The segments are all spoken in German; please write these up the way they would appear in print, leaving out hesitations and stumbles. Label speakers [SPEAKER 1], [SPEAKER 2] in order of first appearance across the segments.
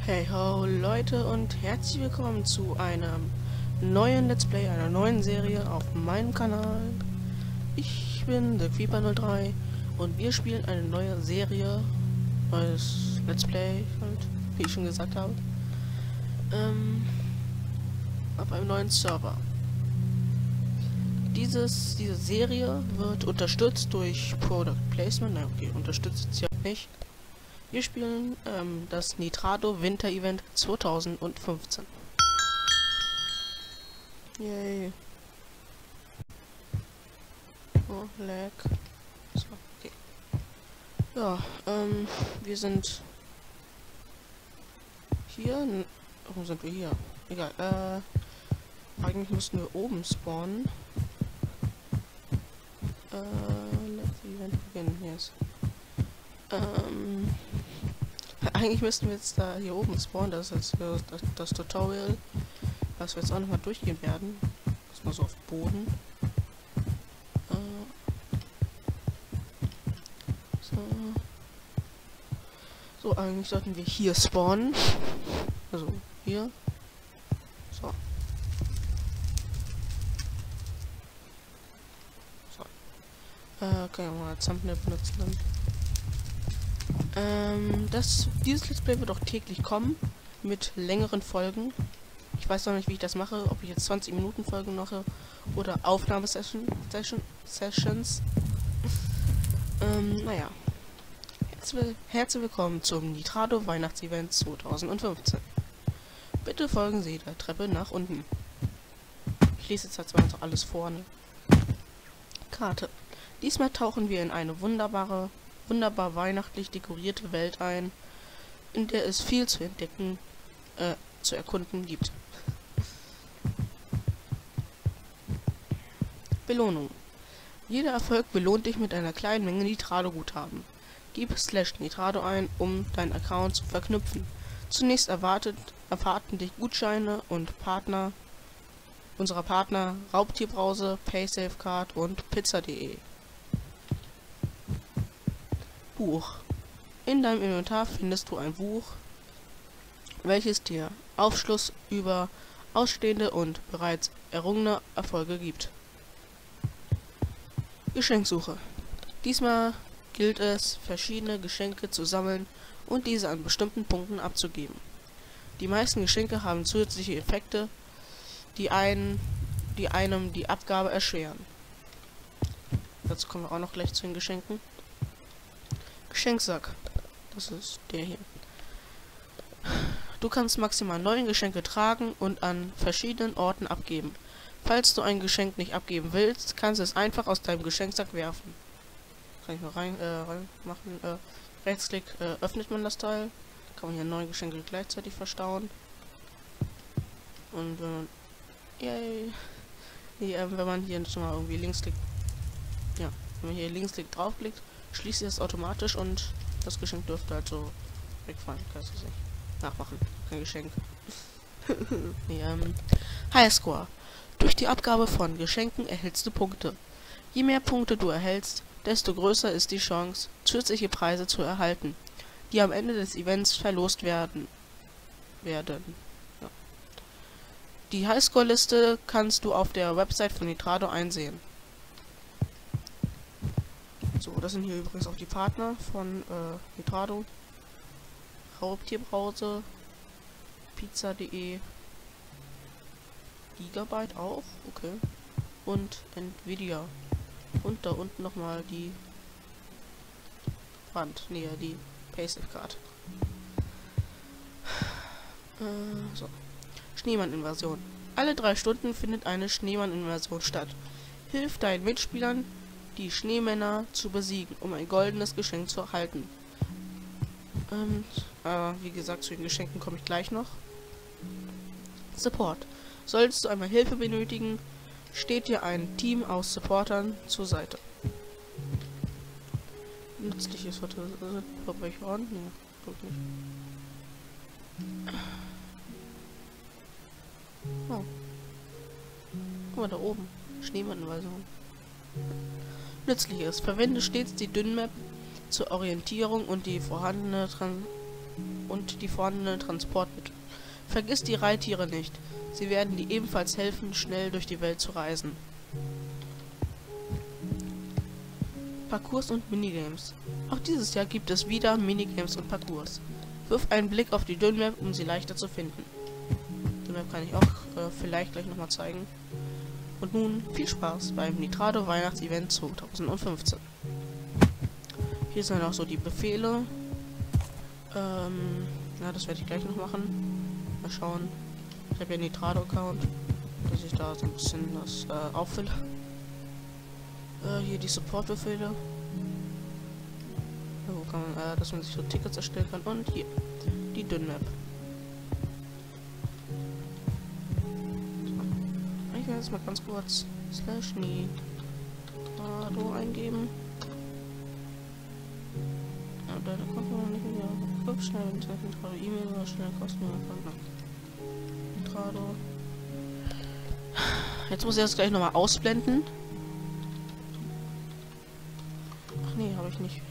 [SPEAKER 1] Hey ho Leute und herzlich willkommen zu einem neuen Let's Play, einer neuen Serie auf meinem Kanal. Ich bin TheCreeper03 und wir spielen eine neue Serie, neues Let's Play, halt, wie ich schon gesagt habe, auf einem neuen Server. Diese Serie wird unterstützt durch Product Placement, na okay, unterstützt es ja nicht. Wir spielen das Nitrado Winter Event 2015. Yay. Oh, lag. So, okay. Ja, wir sind hier. Warum sind wir hier? Egal, eigentlich müssten wir oben spawnen. Let's Event beginnen, yes. Eigentlich müssten wir jetzt da hier oben spawnen, das ist jetzt das Tutorial, was wir jetzt auch nochmal durchgehen werden. Erstmal so auf Boden. So, eigentlich sollten wir hier spawnen. Also hier. So. Können wir mal Thumbnail benutzen dann. Dieses Let's Play wird auch täglich kommen, mit längeren Folgen. Ich weiß noch nicht, wie ich das mache, ob ich jetzt 20 Minuten Folgen mache oder Aufnahmesessions. Naja. Herzlich willkommen zum Nitrado Weihnachtsevent 2015. Bitte folgen Sie der Treppe nach unten. Ich lese jetzt zwar noch alles vorne. Karte. Diesmal tauchen wir in eine wunderbar weihnachtlich dekorierte Welt ein, in der es viel zu entdecken, zu erkunden gibt. Belohnung. Jeder Erfolg belohnt dich mit einer kleinen Menge Nitrado-Guthaben. Gib /Nitrado ein, um deinen Account zu verknüpfen. Zunächst erwarten dich Gutscheine und unserer Partner Raubtierbrause, PaySafeCard und Pizza.de. Buch. In deinem Inventar findest du ein Buch, welches dir Aufschluss über ausstehende und bereits errungene Erfolge gibt. Geschenksuche. Diesmal gilt es, verschiedene Geschenke zu sammeln und diese an bestimmten Punkten abzugeben. Die meisten Geschenke haben zusätzliche Effekte, die einem die Abgabe erschweren. Dazu kommen wir auch noch gleich zu den Geschenken. Geschenksack. Das ist der hier. Du kannst maximal 9 Geschenke tragen und an verschiedenen Orten abgeben. Falls du ein Geschenk nicht abgeben willst, kannst du es einfach aus deinem Geschenksack werfen. Kann ich mal reinmachen. Rechtsklick öffnet man das Teil. Kann man hier 9 Geschenke gleichzeitig verstauen. Und wenn man... Yay. Nee, wenn man hier schon mal irgendwie linksklickt... Ja, wenn man hier linksklickt draufklickt, schließt es automatisch und das Geschenk dürfte halt so wegfallen. Kannst du es nicht nachmachen. Kein Geschenk. Nee, Highscore. Durch die Abgabe von Geschenken erhältst du Punkte. Je mehr Punkte du erhältst, desto größer ist die Chance, zusätzliche Preise zu erhalten, die am Ende des Events verlost werden. Ja. Die Highscore-Liste kannst du auf der Website von Nitrado einsehen. So, das sind hier übrigens auch die Partner von Nitrado. Raubtierbrause, Pizza.de, Gigabyte auch, okay. Und Nvidia. Und da unten nochmal die die PaySafeCard. So. Schneemann-Invasion. Alle 3 Stunden findet eine Schneemann-Invasion statt. Hilf deinen Mitspielern, die Schneemänner zu besiegen, um ein goldenes Geschenk zu erhalten. Wie gesagt, zu den Geschenken komme ich gleich noch. Support. Solltest du einmal Hilfe benötigen, steht dir ein Team aus Supportern zur Seite. Nützliches Verbrechen? Nee, glaube nicht. Oh. Guck mal da oben. Schneemann-Invasion. Nützliches. Verwende stets die Dünn-Map zur Orientierung und die vorhandene und die vorhandenen Transportmittel. Vergiss die Reittiere nicht. Sie werden dir ebenfalls helfen, schnell durch die Welt zu reisen. Parcours und Minigames. Auch dieses Jahr gibt es wieder Minigames und Parcours. Wirf einen Blick auf die Dünmap, um sie leichter zu finden. Dünmap kann ich auch vielleicht gleich nochmal zeigen. Und nun viel Spaß beim Nitrado Weihnachtsevent 2015. Hier sind auch so die Befehle. Ja, das werde ich gleich noch machen. Mal schauen. Ich habe ja einen Nitrado-Account, dass ich da so ein bisschen das auffülle. Hier die Support-Befehle. Wo kann man, dass man sich so Tickets erstellen kann. Und hier die Dünmap. Ich werde jetzt mal ganz kurz /Nitrado eingeben. Deine Konto nicht mehr. Guck schnell, wenn ich Nitrado E-Mail oder schnell kostenlos Nitrado. Jetzt muss ich das gleich nochmal ausblenden. Ach nee, habe ich nicht.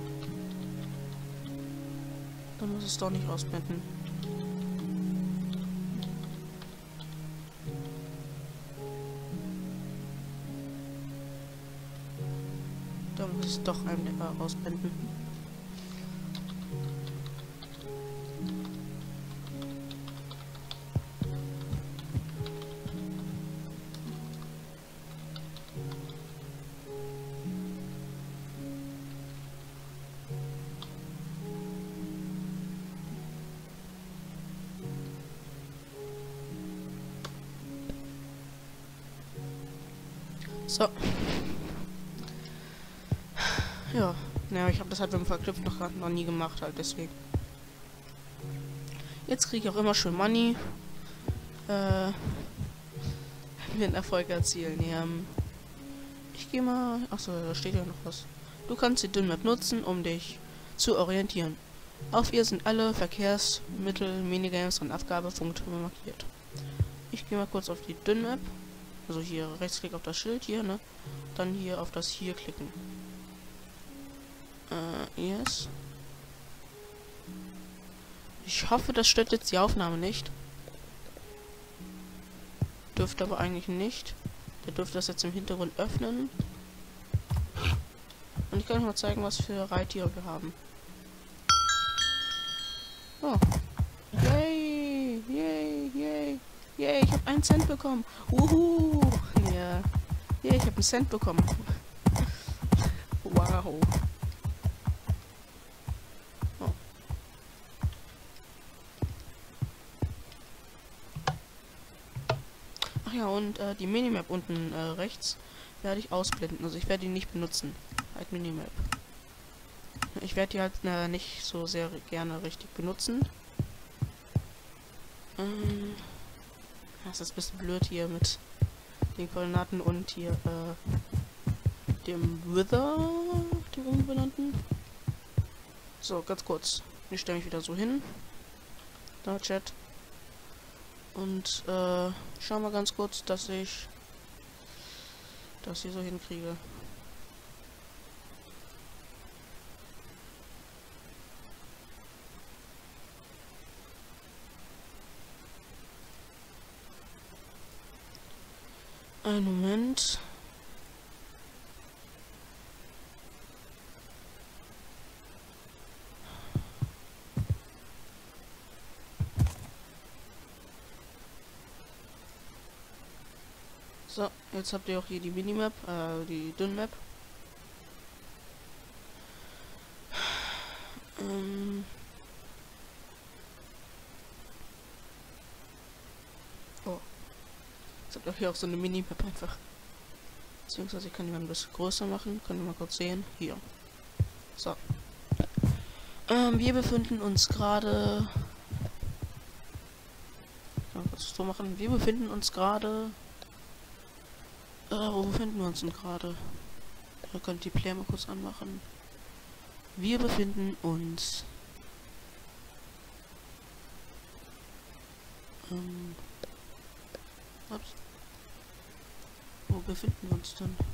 [SPEAKER 1] Dann muss ich es doch nicht ausblenden. Dann muss ich es doch ausblenden. So. Ja. Naja, ich habe das halt mit dem Verknüpft noch nie gemacht, halt deswegen. Jetzt kriege ich auch immer schön Money. Wenn wir einen Erfolg erzielen. Ja, ich gehe mal. Achso, da steht ja noch was. Du kannst die Dünmap nutzen, um dich zu orientieren. Auf ihr sind alle Verkehrsmittel, Minigames und Abgabepunkte markiert. Ich gehe mal kurz auf die Dünmap. Also hier rechtsklick auf das Schild hier, ne? Dann hier auf das hier klicken. Yes. Ich hoffe, das stört jetzt die Aufnahme nicht. Dürfte aber eigentlich nicht. Der dürfte das jetzt im Hintergrund öffnen. Und ich kann euch mal zeigen, was für Reittiere wir haben. Oh. Yay! Yay! Yay! Yay! Ich habe 1 Cent bekommen. Wuhu! Ja. Yay, ich habe 1 Cent bekommen. Wow. Oh. Ach ja, und die Minimap unten rechts werde ich ausblenden. Also ich werde die nicht benutzen. Halt Minimap. Ich werde die halt nicht so sehr gerne richtig benutzen. Das ist ein bisschen blöd hier mit den Koordinaten und hier dem Wither, dem unbenannten. So, ganz kurz. Ich stelle mich wieder so hin. Da, Chat. Und schau mal ganz kurz, dass ich das hier so hinkriege. Einen Moment. So, jetzt habt ihr auch hier die Minimap, die Dünmap. Oh. Jetzt habt ihr hier auch so eine Minimap einfach. Beziehungsweise ich kann die mal ein bisschen größer machen. Könnt ihr mal kurz sehen. Hier. So. Wir befinden uns gerade... Ich kann kurz so machen. Wir befinden uns gerade... wo befinden wir uns denn gerade? Ihr könnt die Player mal kurz anmachen. Wir befinden uns... ups. Wo befinden wir uns denn?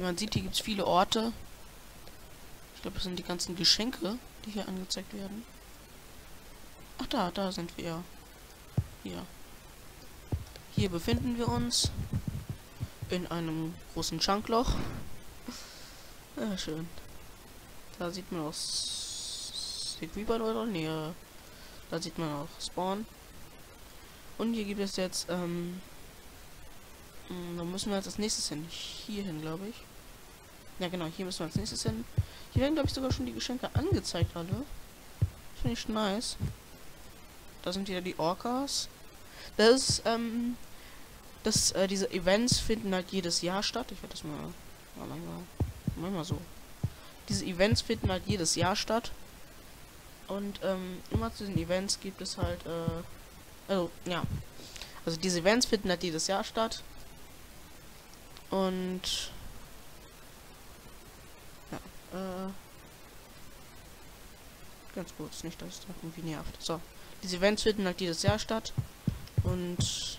[SPEAKER 1] man sieht, hier gibt es viele Orte. Ich glaube, das sind die ganzen Geschenke, die hier angezeigt werden. Ach, da sind wir. Hier. Hier befinden wir uns. In einem großen Schankloch. Ja, schön. Da sieht man auch Creeper oder? Nee, da sieht man auch Spawn. Und hier gibt es jetzt, da müssen wir jetzt als nächstes hin. Hier hin, glaube ich. Ja, genau, hier müssen wir als nächstes hin. Hier werden, glaube ich, sogar schon die Geschenke angezeigt, alle. Finde ich nice. Da sind wieder die Orcas. Das ist, diese Events finden halt jedes Jahr statt. Ich werde das mal so. Diese Events finden halt jedes Jahr statt. Und, immer zu den Events gibt es halt, also diese Events finden halt jedes Jahr statt. Und ja, ganz kurz, nicht, dass es da irgendwie nervt. So, diese Events finden halt jedes Jahr statt. Und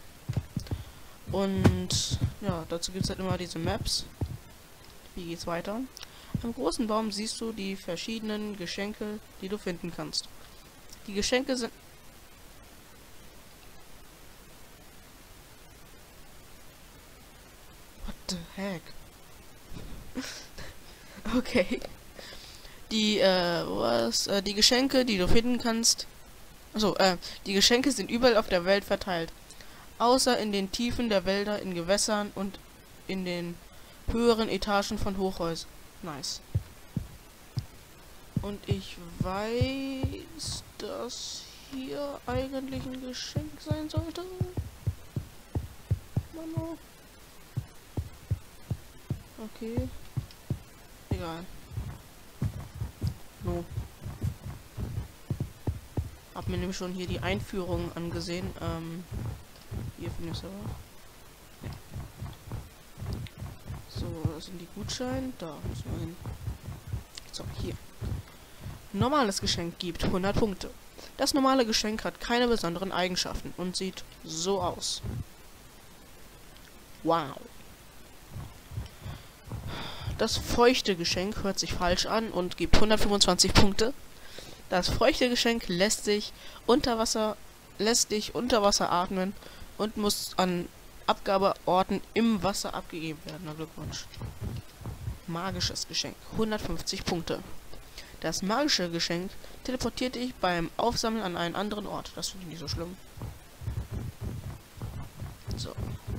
[SPEAKER 1] ja, dazu gibt es halt immer diese Maps. Wie geht's weiter? Am großen Baum siehst du die verschiedenen Geschenke, die du finden kannst. Die Geschenke sind... What the heck? Okay. Die Geschenke, die du finden kannst... Also, die Geschenke sind überall auf der Welt verteilt. Außer in den Tiefen der Wälder, in Gewässern und in den höheren Etagen von Hochhäusern. Nice. Und ich weiß, dass hier eigentlich ein Geschenk sein sollte. Mano. Okay. Egal. No. Hab mir nämlich schon hier die Einführung angesehen. Hier finde ich es aber. Ja. So, das sind die Gutscheine. Da müssen wir hin. So, hier. Normales Geschenk gibt 100 Punkte. Das normale Geschenk hat keine besonderen Eigenschaften und sieht so aus. Wow. Das feuchte Geschenk hört sich falsch an und gibt 125 Punkte. Das feuchte Geschenk lässt dich unter Wasser atmen und muss an Abgabeorten im Wasser abgegeben werden. Na, Glückwunsch. Magisches Geschenk. 150 Punkte. Das magische Geschenk teleportiert dich beim Aufsammeln an einen anderen Ort. Das finde ich nicht so schlimm. So.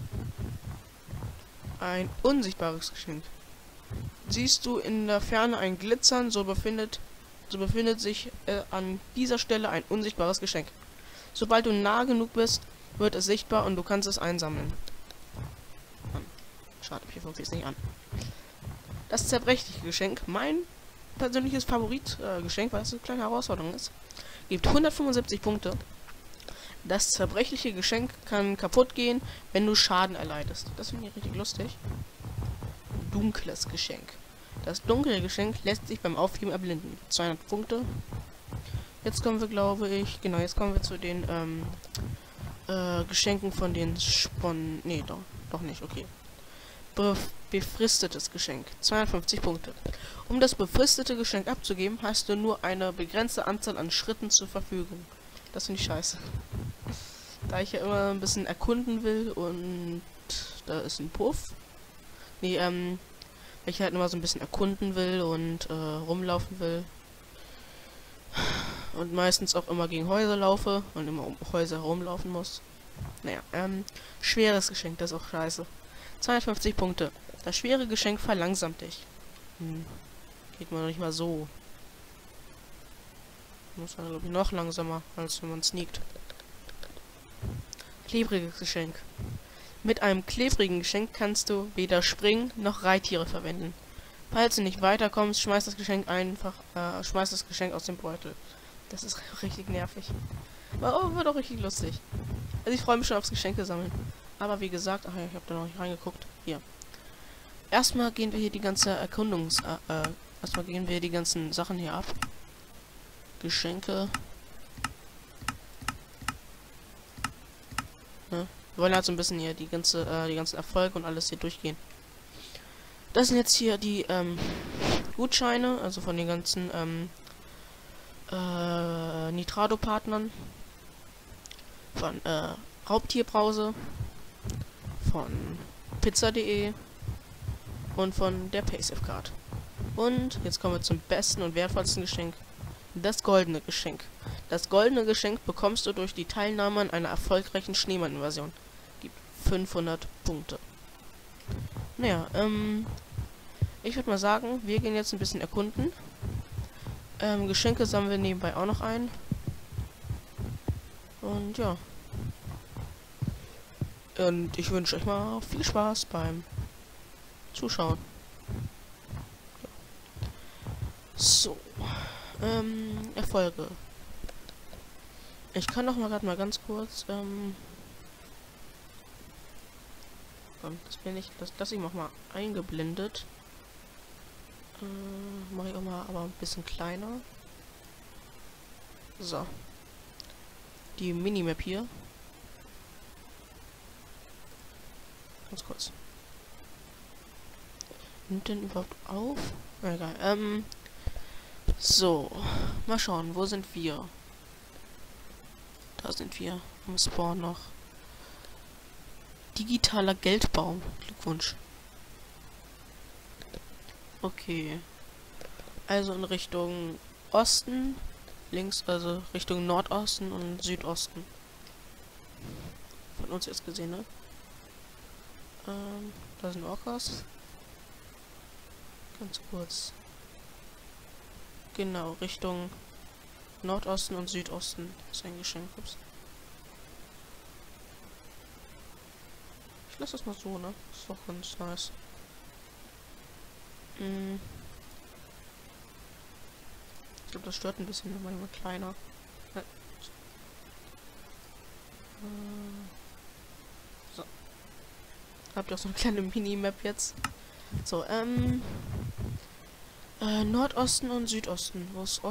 [SPEAKER 1] Ein unsichtbares Geschenk. Siehst du in der Ferne ein Glitzern, so befindet sich an dieser Stelle ein unsichtbares Geschenk. Sobald du nah genug bist, wird es sichtbar und du kannst es einsammeln. Schade, hier funktioniert es nicht an. Das zerbrechliche Geschenk, mein persönliches Favoritgeschenk, weil es eine kleine Herausforderung ist, gibt 175 Punkte. Das zerbrechliche Geschenk kann kaputt gehen, wenn du Schaden erleidest. Das finde ich richtig lustig. Dunkles Geschenk. Das dunkle Geschenk lässt sich beim Aufheben erblinden. 200 Punkte. Jetzt kommen wir, glaube ich, genau, jetzt kommen wir zu den Geschenken von den Nee, doch nicht, okay. Befristetes Geschenk. 250 Punkte. Um das befristete Geschenk abzugeben, hast du nur eine begrenzte Anzahl an Schritten zur Verfügung. Das finde ich scheiße. Da ich ja immer ein bisschen erkunden will und da ist ein Puff. Nee, weil ich halt immer so ein bisschen erkunden will und rumlaufen will. Und meistens auch immer gegen Häuser laufe und immer um Häuser herumlaufen muss. Naja, schweres Geschenk, das ist auch scheiße. 250 Punkte. Das schwere Geschenk verlangsamt dich. Geht man noch nicht mal so. Muss man, glaube ich, noch langsamer, als wenn man sneakt. Klebriges Geschenk. Mit einem klebrigen Geschenk kannst du weder springen noch Reittiere verwenden. Falls du nicht weiterkommst, schmeißt das Geschenk aus dem Beutel. Das ist richtig nervig. Aber wird auch richtig lustig. Also ich freue mich schon aufs Geschenke sammeln. Aber wie gesagt, ach ja, ich habe da noch nicht reingeguckt. Hier. Erstmal gehen wir hier die ganze erstmal gehen wir die ganzen Sachen hier ab. Geschenke. Ne? Wir wollen halt so ein bisschen hier die ganzen Erfolge und alles hier durchgehen. Das sind jetzt hier die Gutscheine, also von den ganzen Nitrado-Partnern. Von Raubtierbrause, von Pizza.de und von der PaySafeCard. Und jetzt kommen wir zum besten und wertvollsten Geschenk. Das goldene Geschenk. Das goldene Geschenk bekommst du durch die Teilnahme an einer erfolgreichen Schneemann-Invasion. Gibt 500 Punkte. Naja, ich würde mal sagen, wir gehen jetzt ein bisschen erkunden. Geschenke sammeln wir nebenbei auch noch ein. Und ja. Und ich wünsche euch mal viel Spaß beim Zuschauen. So. Erfolge. Ich kann doch mal gerade mal ganz kurz, das bin ich, das lasse ich mal eingeblendet. Mache ich auch mal aber ein bisschen kleiner. So. Die Minimap hier. Ganz kurz. Nimmt denn überhaupt auf? Na, egal. So. Mal schauen, wo sind wir? Da sind wir. Am Spawn noch. Digitaler Geldbaum. Glückwunsch. Okay. Also in Richtung Osten. Links, also Richtung Nordosten und Südosten. Von uns jetzt gesehen, ne? Da sind Orcas. Ganz kurz. Genau, Richtung Nordosten und Südosten ist ein Geschenk. Ups. Ich lasse das mal so, ne? Ist doch ganz nice. Ich glaube, das stört ein bisschen, wenn man immer kleiner. So. Habt ihr auch so eine kleine Minimap jetzt? So, Nordosten und Südosten. Wo ist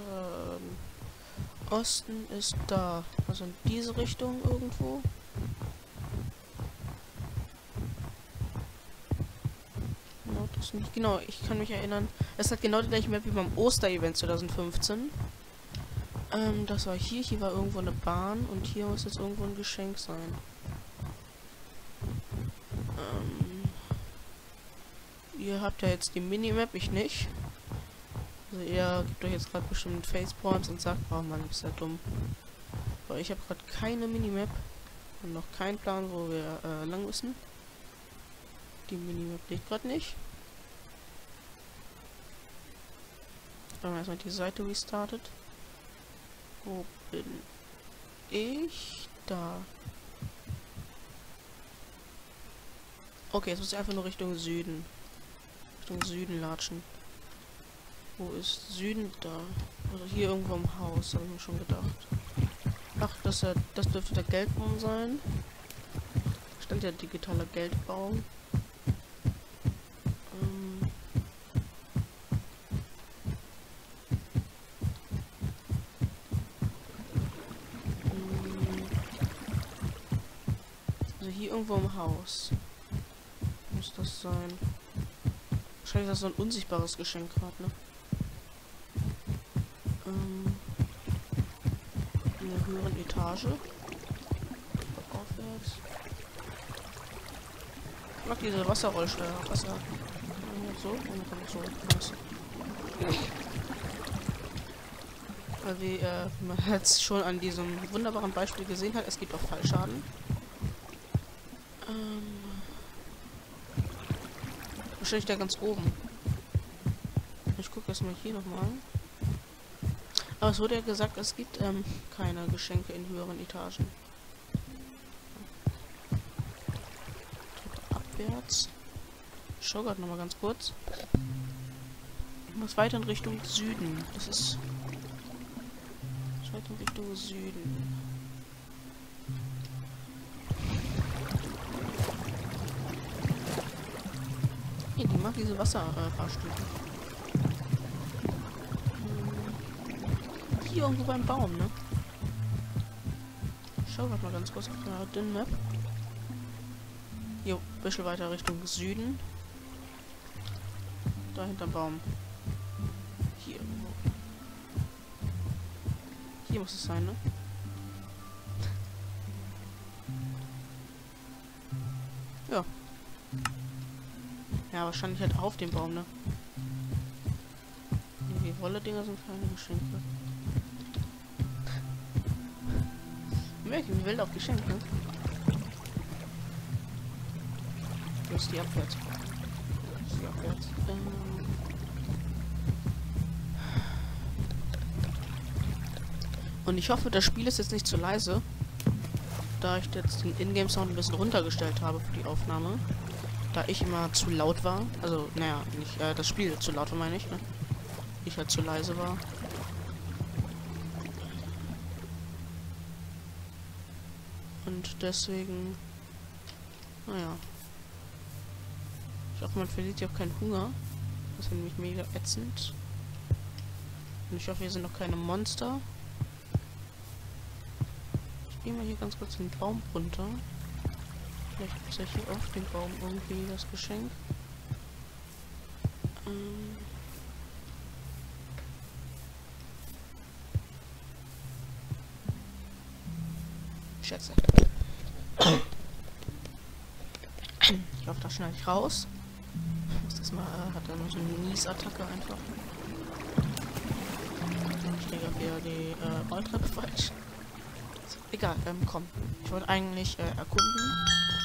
[SPEAKER 1] Osten ist da. Also in diese Richtung irgendwo. Nordosten nicht. Genau, ich kann mich erinnern. Es hat genau die gleiche Map wie beim Osterevent 2015. Das war hier. Hier war irgendwo eine Bahn und hier muss jetzt irgendwo ein Geschenk sein. Ihr habt ja jetzt die Minimap, ich nicht. Also ihr gebt euch jetzt gerade bestimmt Facepalms und sagt, oh Mann, ist ja dumm. Aber ich habe gerade keine Minimap und noch keinen Plan, wo wir lang müssen. Die Minimap liegt gerade nicht. Dann haben wir erstmal die Seite restartet. Wo bin ich? Da. Okay, jetzt muss ich einfach nur Richtung Süden. Richtung Süden latschen. Wo ist Süden? Da. Also hier irgendwo im Haus, habe ich mir schon gedacht. Ach, das dürfte der Geldbaum sein. Stand ja digitaler Geldbaum. Also hier irgendwo im Haus. Muss das sein. Wahrscheinlich ist das so ein unsichtbares Geschenk gerade, ne? In der höheren Etage. Aufwärts. Ich mag diese Wasserrollsteuer. Wasser. So? Und dann kommt so. Nice. Weil wie man jetzt schon an diesem wunderbaren Beispiel gesehen hat, es gibt auch Fallschaden. Wahrscheinlich da ganz oben. Ich gucke erstmal hier nochmal. Aber es wurde ja gesagt, es gibt keine Geschenke in höheren Etagen. Abwärts. Ich schau gerade nochmal ganz kurz. Ich muss weiter in Richtung Süden. Das ist weiter in Richtung Süden. Hey, die mag diese Wasserfahrstühle. Hier irgendwo beim Baum, ne? Ich schau grad mal ganz kurz auf der dünnen Map. Jo, ein bisschen weiter Richtung Süden. Da hinterm Baum. Hier irgendwo. Hier muss es sein, ne? Ja. Ja, wahrscheinlich halt auf dem Baum, ne? Die Wolle-Dinger sind keine Geschenke. Merken, Welt auf Geschenke, ne? Wo ist die abwärts? Wo ist die abwärts? Und ich hoffe, das Spiel ist jetzt nicht zu leise, da ich jetzt den Ingame-Sound ein bisschen runtergestellt habe für die Aufnahme. Da ich immer zu laut war. Also, naja, nicht, das Spiel zu laut war, meine ich, ne? Ich halt zu leise war. Und deswegen, naja. Ich hoffe, man verliert hier auch keinen Hunger. Das wäre nämlich mega ätzend. Und ich hoffe, hier sind noch keine Monster. Ich gehe mal hier ganz kurz den Baum runter. Vielleicht gibt es ja hier auf dem Baum irgendwie das Geschenk. Schätze. Ich hoffe, das schneide ich raus. Ich muss das mal, hat er nur so eine Niesattacke einfach. Ich lege wieder die Rolltreppe falsch. So, egal, komm. Ich wollte eigentlich erkunden.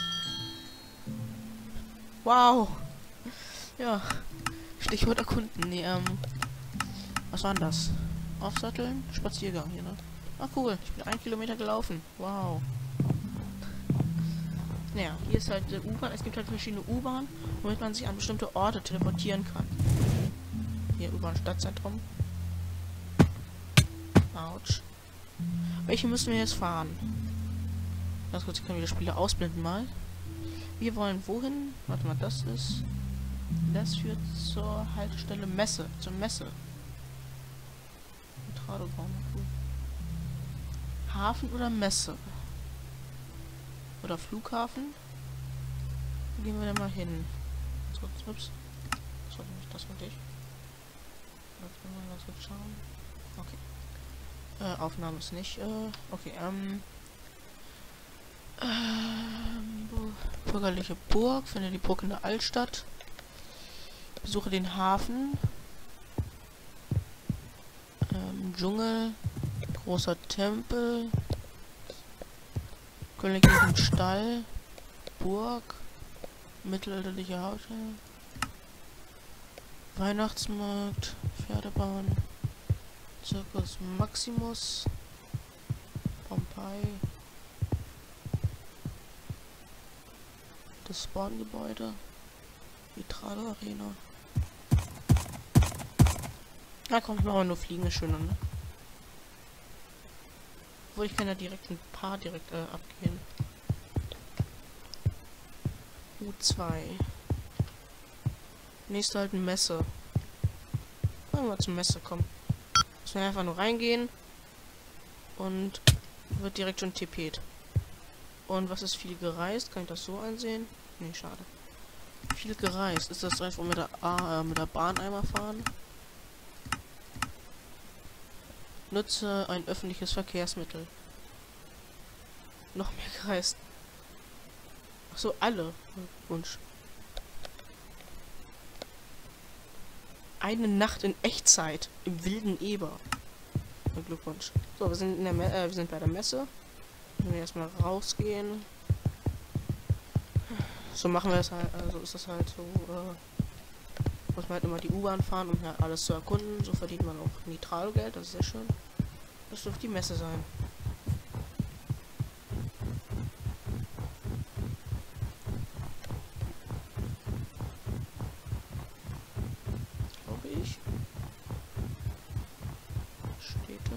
[SPEAKER 1] Wow! Ja. Stichwort erkunden. Nee, was war denn das? Aufsatteln? Spaziergang hier, ne? Ah, cool. Ich bin 1 Kilometer gelaufen. Wow. Naja, hier ist halt U-Bahn. Es gibt halt verschiedene U-Bahnen, womit man sich an bestimmte Orte teleportieren kann. Hier U-Bahn Stadtzentrum. Autsch. Welche müssen wir jetzt fahren? Ganz kurz, ich kann wieder Spiele ausblenden mal. Wir wollen wohin? Warte mal, das ist... Das führt zur Haltestelle Messe. Zur Messe. Hafen oder Messe? Oder Flughafen? Wo gehen wir denn mal hin? So, ups. Das war nicht das für dich. Mal kurz schauen. Okay. Aufnahme ist nicht, okay, bürgerliche Burg, finde die Burg in der Altstadt. Besuche den Hafen. Dschungel. Großer Tempel. Königlichen Stall. Burg. Mittelalterliche Haut. Weihnachtsmarkt. Pferdebahn. Circus Maximus. Pompeii. Das Spawngebäude. Vitrado Arena. Na komm, ich mache nur Fliegen, ist schöner, ne? Obwohl, ich kann ja direkt ein paar direkt abgehen. U2. Nächste halt eine Messe. Wollen wir zur Messe kommen. Müssen wir einfach nur reingehen. Und wird direkt schon TP't. Und was ist viel gereist? Kann ich das so ansehen? Nee, schade. Viel gereist. Ist das direkt, wo wir mit der Bahn einmal fahren? Nutze ein öffentliches Verkehrsmittel. Noch mehr gereist. Ach so, alle. Wunsch. Eine Nacht in Echtzeit im wilden Eber. Glückwunsch. So, wir sind in der wir sind bei der Messe. Wenn wir erstmal rausgehen. So machen wir es halt, also ist das halt so, muss man halt immer die U-Bahn fahren, um halt alles zu erkunden. So verdient man auch Nitralgeld, das ist sehr schön. Das dürfte die Messe sein. Glaube ich. Städte.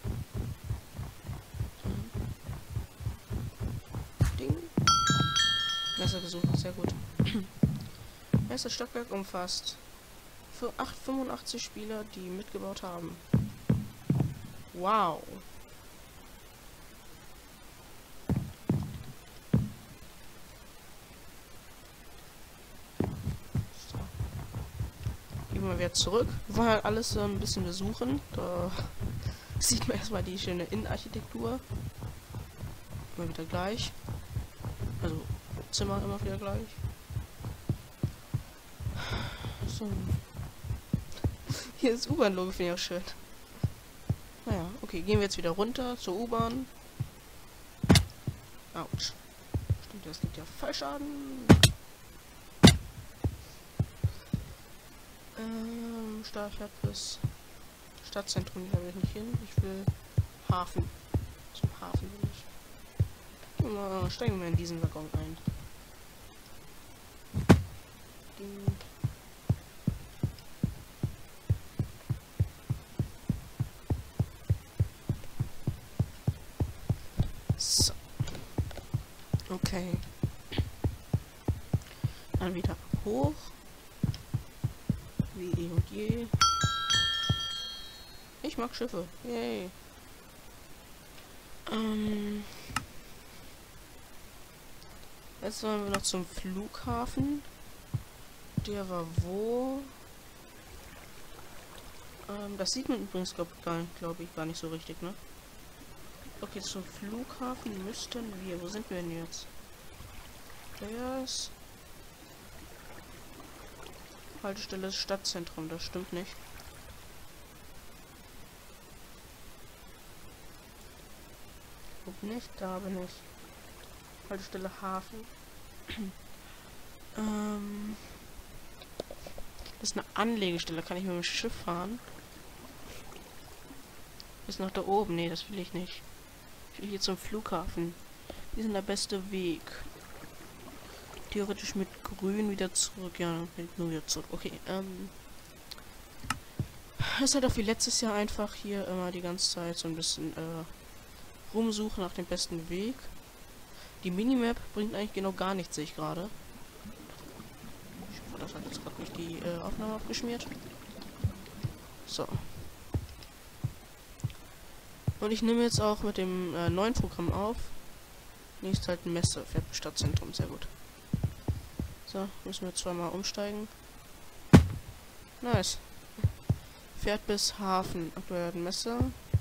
[SPEAKER 1] Ding. Messe besuchen, sehr gut. Messe Stockwerk umfasst für 85 Spieler, die mitgebaut haben. Wow. So. wieder zurück. Wir wollen halt alles ein bisschen besuchen. Da sieht man erstmal die schöne Innenarchitektur. Immer wieder gleich. Also Zimmer immer wieder gleich. So. Hier ist U-Bahn-Logo, finde ich auch schön. Naja, okay, gehen wir jetzt wieder runter zur U-Bahn. Autsch. Stimmt, das gibt ja Fallschaden. Start bis Stadtzentrum, da will ich nicht hin. Ich will Hafen. Zum Hafen will ich. Steigen wir in diesen Waggon ein. So. Okay. Dann wieder hoch. Wie eh und je. Ich mag Schiffe. Yay. Jetzt wollen wir noch zum Flughafen. Der war wo? Das sieht man übrigens, glaube ich, gar nicht so richtig, ne? Okay, zum Flughafen müssten wir... Wo sind wir denn jetzt? Das... Haltestelle ist Stadtzentrum, das stimmt nicht. Guck nicht, da bin ich. Haltestelle Hafen. Das ist eine Anlegestelle, kann ich mit dem Schiff fahren? Ist noch da oben, nee, das will ich nicht. Ich will hier zum Flughafen. Hier ist der beste Weg. Theoretisch mit grün wieder zurück. Ja, nur wieder zurück. Okay, ist halt auch wie letztes Jahr einfach hier immer die ganze Zeit so ein bisschen rumsuchen nach dem besten Weg. Die Minimap bringt eigentlich genau gar nichts, sehe ich gerade. Ich hoffe, das hat jetzt gerade nicht die Aufnahme abgeschmiert. So. Und ich nehme jetzt auch mit dem neuen Programm auf. Nächstes halt eine Messe, fährt bis Stadtzentrum, sehr gut. So, müssen wir zweimal umsteigen. Nice. Fährt bis Hafen, aktuell Messe.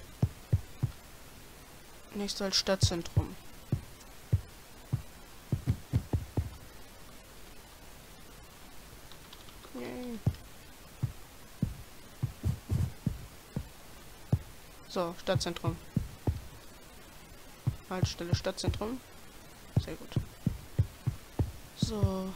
[SPEAKER 1] Nächstes halt Stadtzentrum. Yay. So, Stadtzentrum. Haltestelle Stadtzentrum. Sehr gut. So.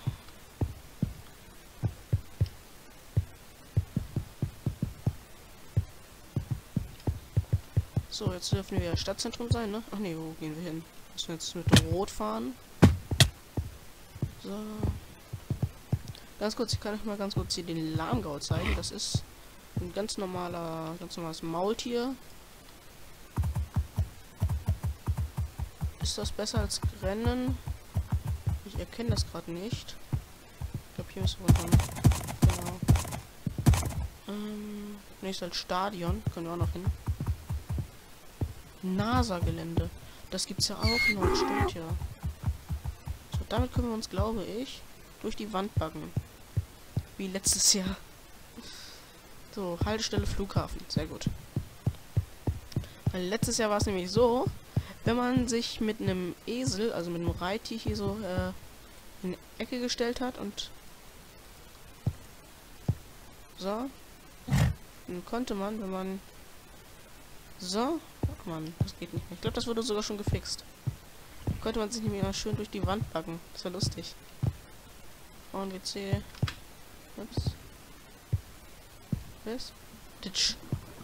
[SPEAKER 1] So, jetzt dürfen wir Stadtzentrum sein, ne? Ach nee, wo gehen wir hin? Müssen wir jetzt mit Rot fahren. So. Ganz kurz, ich kann euch mal ganz kurz hier den Lahmgau zeigen. Das ist ein ganz normales Maultier. Ist das besser als Rennen? Ich erkenne das gerade nicht. Ich glaube, hier müssen wir dann. Genau. Nächstes halt Stadion. Können wir auch noch hin. NASA-Gelände. Das gibt's ja auch noch. Stimmt ja. So, damit können wir uns, glaube ich, durch die Wand backen. Wie letztes Jahr. So, Haltestelle Flughafen. Sehr gut. Weil letztes Jahr war es nämlich so, wenn man sich mit einem Esel, also mit einem Reittier hier so in die Ecke gestellt hat und so, dann konnte man, wenn man so, ach man, das geht nicht mehr. Ich glaube, das wurde sogar schon gefixt. Dann konnte man sich nämlich mal schön durch die Wand backen. Das war lustig. Und WC. Ups. Was? Ditch.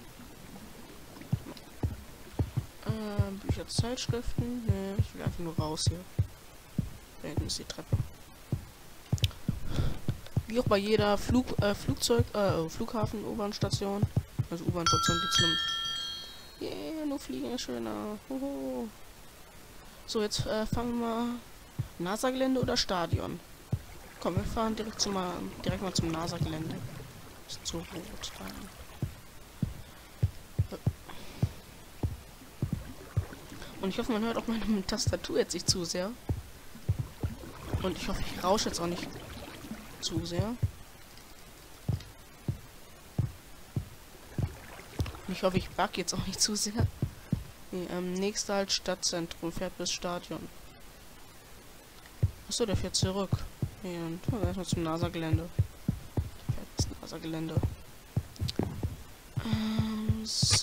[SPEAKER 1] Bücher, Zeitschriften. Ne, ich will einfach nur raus hier. Da hinten ist die Treppe. Wie auch bei jeder Flughafen, U-Bahn-Station. Also U-Bahn-Station, die zu einem... Yeah, nur fliegen ist schöner. Hoho. So, jetzt fangen wir... NASA-Gelände oder Stadion? Komm, wir fahren direkt mal zum NASA-Gelände. Ist zu rot. Und ich hoffe, man hört auch meine Tastatur jetzt nicht zu sehr. Und ich hoffe, ich rausche jetzt auch nicht zu sehr. Ich hoffe, ich bug jetzt auch nicht zu sehr. Nee, nächster halt Stadtzentrum, fährt bis Stadion. Achso, der fährt zurück. Nee, und erstmal zum NASA-Gelände. Fährt bis NASA-Gelände. So.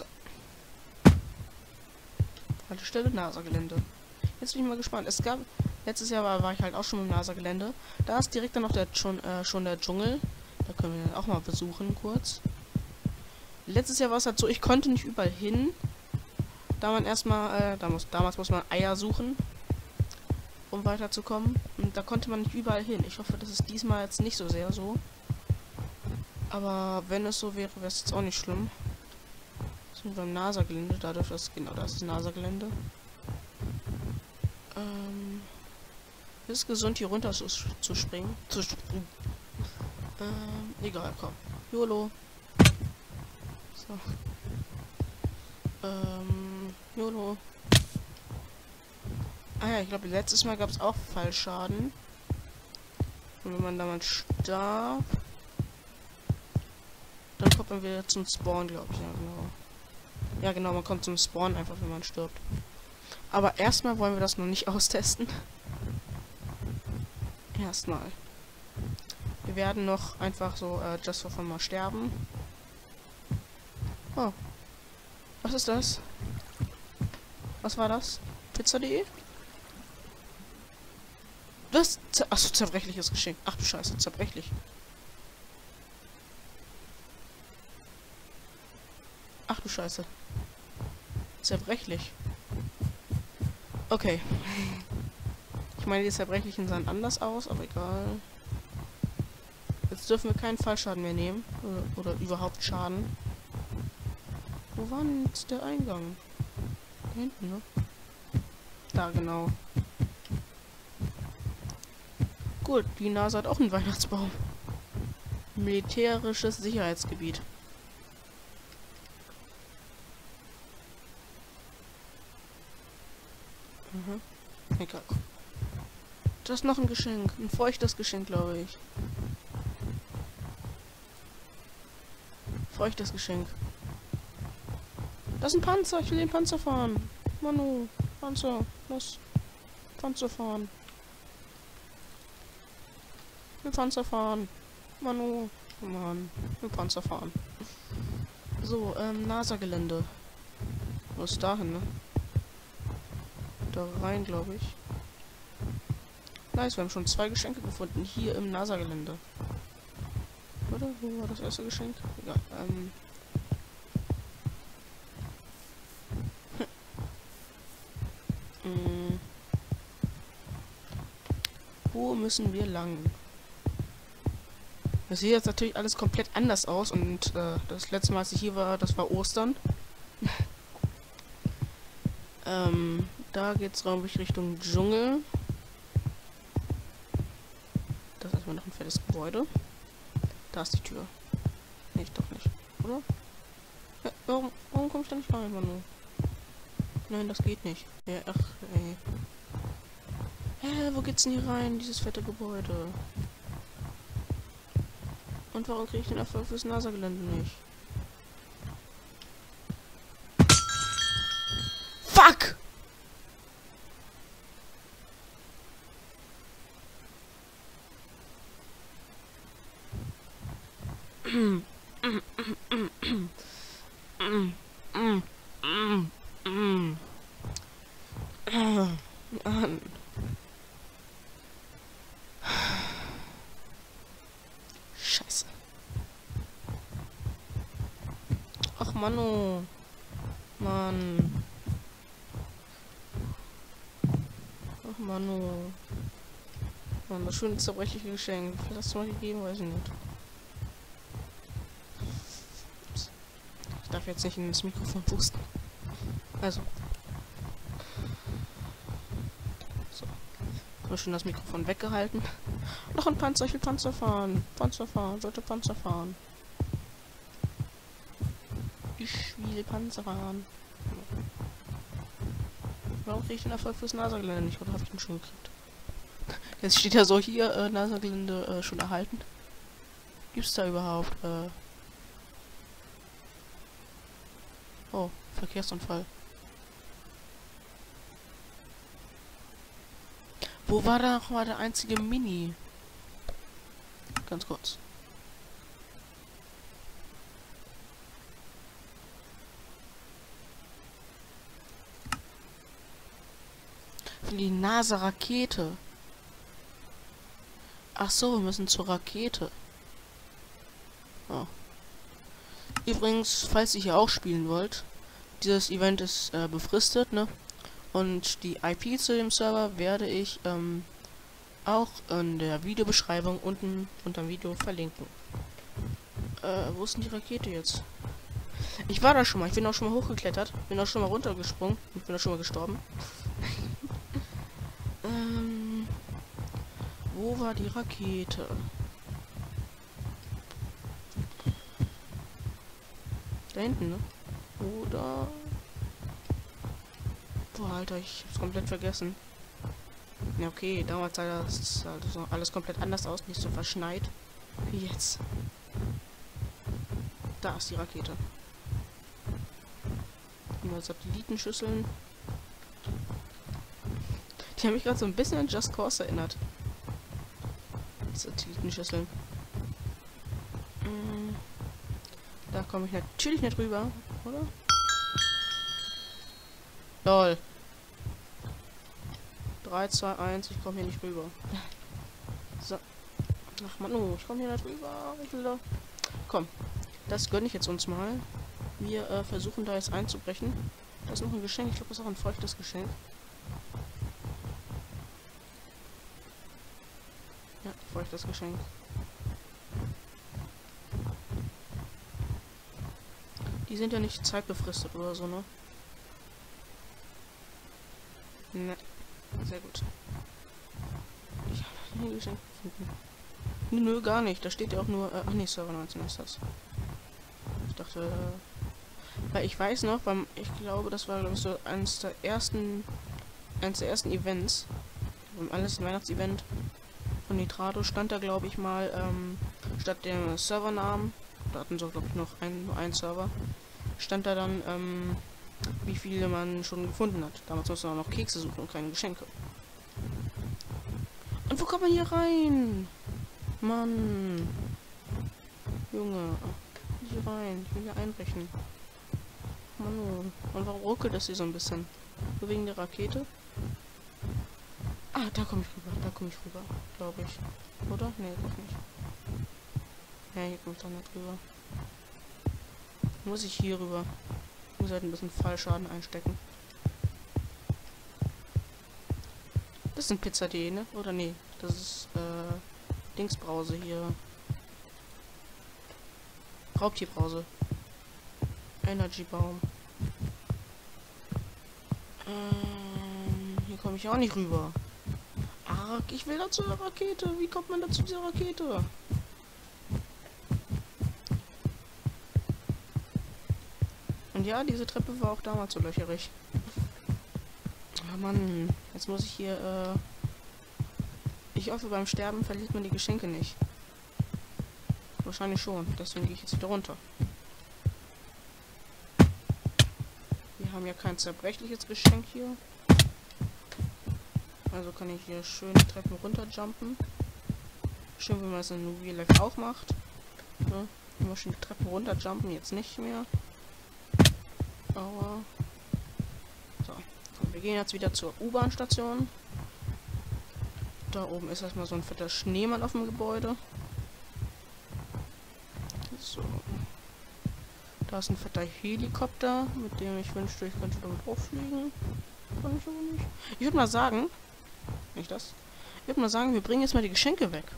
[SPEAKER 1] Haltestelle NASA-Gelände. Jetzt bin ich mal gespannt. Es gab. Letztes Jahr war ich halt auch schon im NASA-Gelände. Da ist direkt dann noch schon der Dschungel. Da können wir dann auch mal besuchen, kurz. Letztes Jahr war es halt so, ich konnte nicht überall hin. Da man erstmal, damals muss man Eier suchen, um weiterzukommen. Und da konnte man nicht überall hin. Ich hoffe, das ist diesmal jetzt nicht so sehr so. Aber wenn es so wäre, wäre es jetzt auch nicht schlimm. Sind wir beim NASA-Gelände, da dürfte es, genau, da ist das NASA-Gelände. Es ist gesund, hier runter zu springen. Egal, komm. YOLO. So. YOLO. Ah ja, ich glaube, letztes Mal gab es auch Fallschaden. Und wenn man da mal starb, dann kommt man wieder zum Spawn, glaube ich. Ja, genau. Ja, genau, man kommt zum Spawn einfach, wenn man stirbt. Aber erstmal wollen wir das noch nicht austesten. Erstmal. Wir werden noch einfach so just for fun mal sterben. Oh. Was ist das? Was war das? Pizza.de? Das? Achso, zerbrechliches Geschenk. Ach du Scheiße, zerbrechlich. Ach du Scheiße. Zerbrechlich. Okay. Ich meine, die zerbrechlichen sahen anders aus, aber egal. Jetzt dürfen wir keinen Fallschaden mehr nehmen. Oder überhaupt Schaden. Wo war denn jetzt der Eingang? Da hinten, ne? Da, genau. Gut, die NASA hat auch einen Weihnachtsbaum. Militärisches Sicherheitsgebiet. Mhm. Egal. Das ist noch ein Geschenk. Ein feuchtes Geschenk, glaube ich. Feuchtes Geschenk. Das ist ein Panzer. Ich will den Panzer fahren. Manu, Panzer. Lass Panzer fahren. Ich will Panzer fahren. Manu. Mann. Ich will Panzer fahren. So, NASA-Gelände. Wo ist dahin, ne? Da rein, glaube ich. Nice, wir haben schon 2 Geschenke gefunden. Hier im NASA-Gelände. Oder? Wo war das erste Geschenk? Egal. Wo müssen wir lang? Das sieht jetzt natürlich alles komplett anders aus und das letzte Mal, als ich hier war, das war Ostern. Da geht's, glaube ich, Richtung Dschungel. Das ist erstmal noch ein fettes Gebäude. Da ist die Tür. Nee, doch nicht. Oder? Ja, warum komme ich da nicht rein, Manu? Nein, das geht nicht. Ja, ach, ey. Hä, wo geht's denn hier rein, dieses fette Gebäude? Und warum kriege ich den Erfolg fürs NASA-Gelände nicht? Fuck! Mann. Scheiße. Ach, Manu. Mann. Ach, Manu. Mann, das schöne zerbrechliche Geschenk. Wie viel hast du mal gegeben? Weiß ich nicht. Ups. Ich darf jetzt nicht ins Mikrofon pusten. Also. So. Nur schon das Mikrofon weggehalten. Noch ein Panzer, ich will Panzer fahren. Panzer fahren, sollte Panzer fahren. Ich will Panzer fahren. Warum kriege ich den Erfolg fürs NASA-Gelände nicht? Oder habe ich den schon gekriegt? Jetzt steht ja so hier, NASA-Gelände schon erhalten. Gibt's da überhaupt, Verkehrsunfall. Wo war da noch mal der einzige Mini? Ganz kurz. Die NASA-Rakete. Ach so, wir müssen zur Rakete. Oh. Übrigens, falls ihr hier auch spielen wollt, dieses Event ist befristet, ne? Und die IP zu dem Server werde ich auch in der Videobeschreibung unten unter dem Video verlinken. Wo ist denn die Rakete jetzt? Ich war da schon mal, ich bin auch schon mal hochgeklettert, bin auch schon mal runtergesprungen und bin auch schon mal gestorben. Wo war die Rakete? Da hinten, ne? Oder... Boah, Alter, ich hab's komplett vergessen. Ja, okay, damals sah das also alles komplett anders aus, nicht so verschneit wie jetzt. Da ist die Rakete. Mal Satellitenschüsseln. Die haben mich gerade so ein bisschen an Just Cause erinnert. Satellitenschüsseln. Da komme ich natürlich nicht rüber, oder? Lol. 3, 2, 1, ich komme hier nicht rüber. So. Ach man, oh, ich komme hier nicht rüber. Ich will da. Komm, das gönne ich jetzt uns mal. Wir versuchen da jetzt einzubrechen. Da ist noch ein Geschenk. Ich glaube, das ist auch ein feuchtes Geschenk. Ja, feuchtes Geschenk. Die sind ja nicht zeitbefristet oder so, ne? Ne. Sehr gut. Ich habe noch nie Geschenk gefunden. Nö, gar nicht. Da steht ja auch nur... ach nee, Server 19 ist das. Ich dachte... weil ich weiß noch, ich glaube, das war, glaube ich, so eines der ersten Events. Beim alles Weihnachtsevent von Nitrado stand da, glaube ich, mal, statt dem Servernamen, da hatten sie, glaube ich, noch nur einen Server, stand da dann, wie viele man schon gefunden hat. Damals musste man noch Kekse suchen und keine Geschenke. Und wo kommt man hier rein? Mann. Junge. Hier rein. Ich will hier einbrechen. Mann. Und warum ruckelt das hier so ein bisschen? Nur wegen der Rakete? Ah, da komme ich rüber. Da komme ich rüber. Glaube ich. Oder? Nee, doch nicht. Ja, hier komme ich doch nicht rüber. Muss ich hier rüber. Ich muss halt ein bisschen Fallschaden einstecken. Das sind Pizza.de, ne? Oder nee? Das ist, Dingsbrause hier. Raubtierbrause. Energybaum. Hier komme ich auch nicht rüber. Arg, ich will da zur Rakete. Wie kommt man da zu dieser Rakete? Und ja, diese Treppe war auch damals so löcherig. Ah Mann, jetzt muss ich hier, ich hoffe, beim Sterben verliert man die Geschenke nicht. Wahrscheinlich schon, deswegen gehe ich jetzt wieder runter. Wir haben ja kein zerbrechliches Geschenk hier. Also kann ich hier schön die Treppen runterjumpen. Schön, wenn man es in Real Life auch macht. Ne? Immer schön die Treppen runterjumpen, jetzt nicht mehr. Aber... So, wir gehen jetzt wieder zur U-Bahn-Station. Da oben ist erstmal so ein fetter Schneemann auf dem Gebäude. So. Da ist ein fetter Helikopter, mit dem ich wünschte, ich könnte damit auffliegen. Kann ich aber nicht. Ich würde mal sagen... Nicht das? Ich würde mal sagen, wir bringen jetzt mal die Geschenke weg.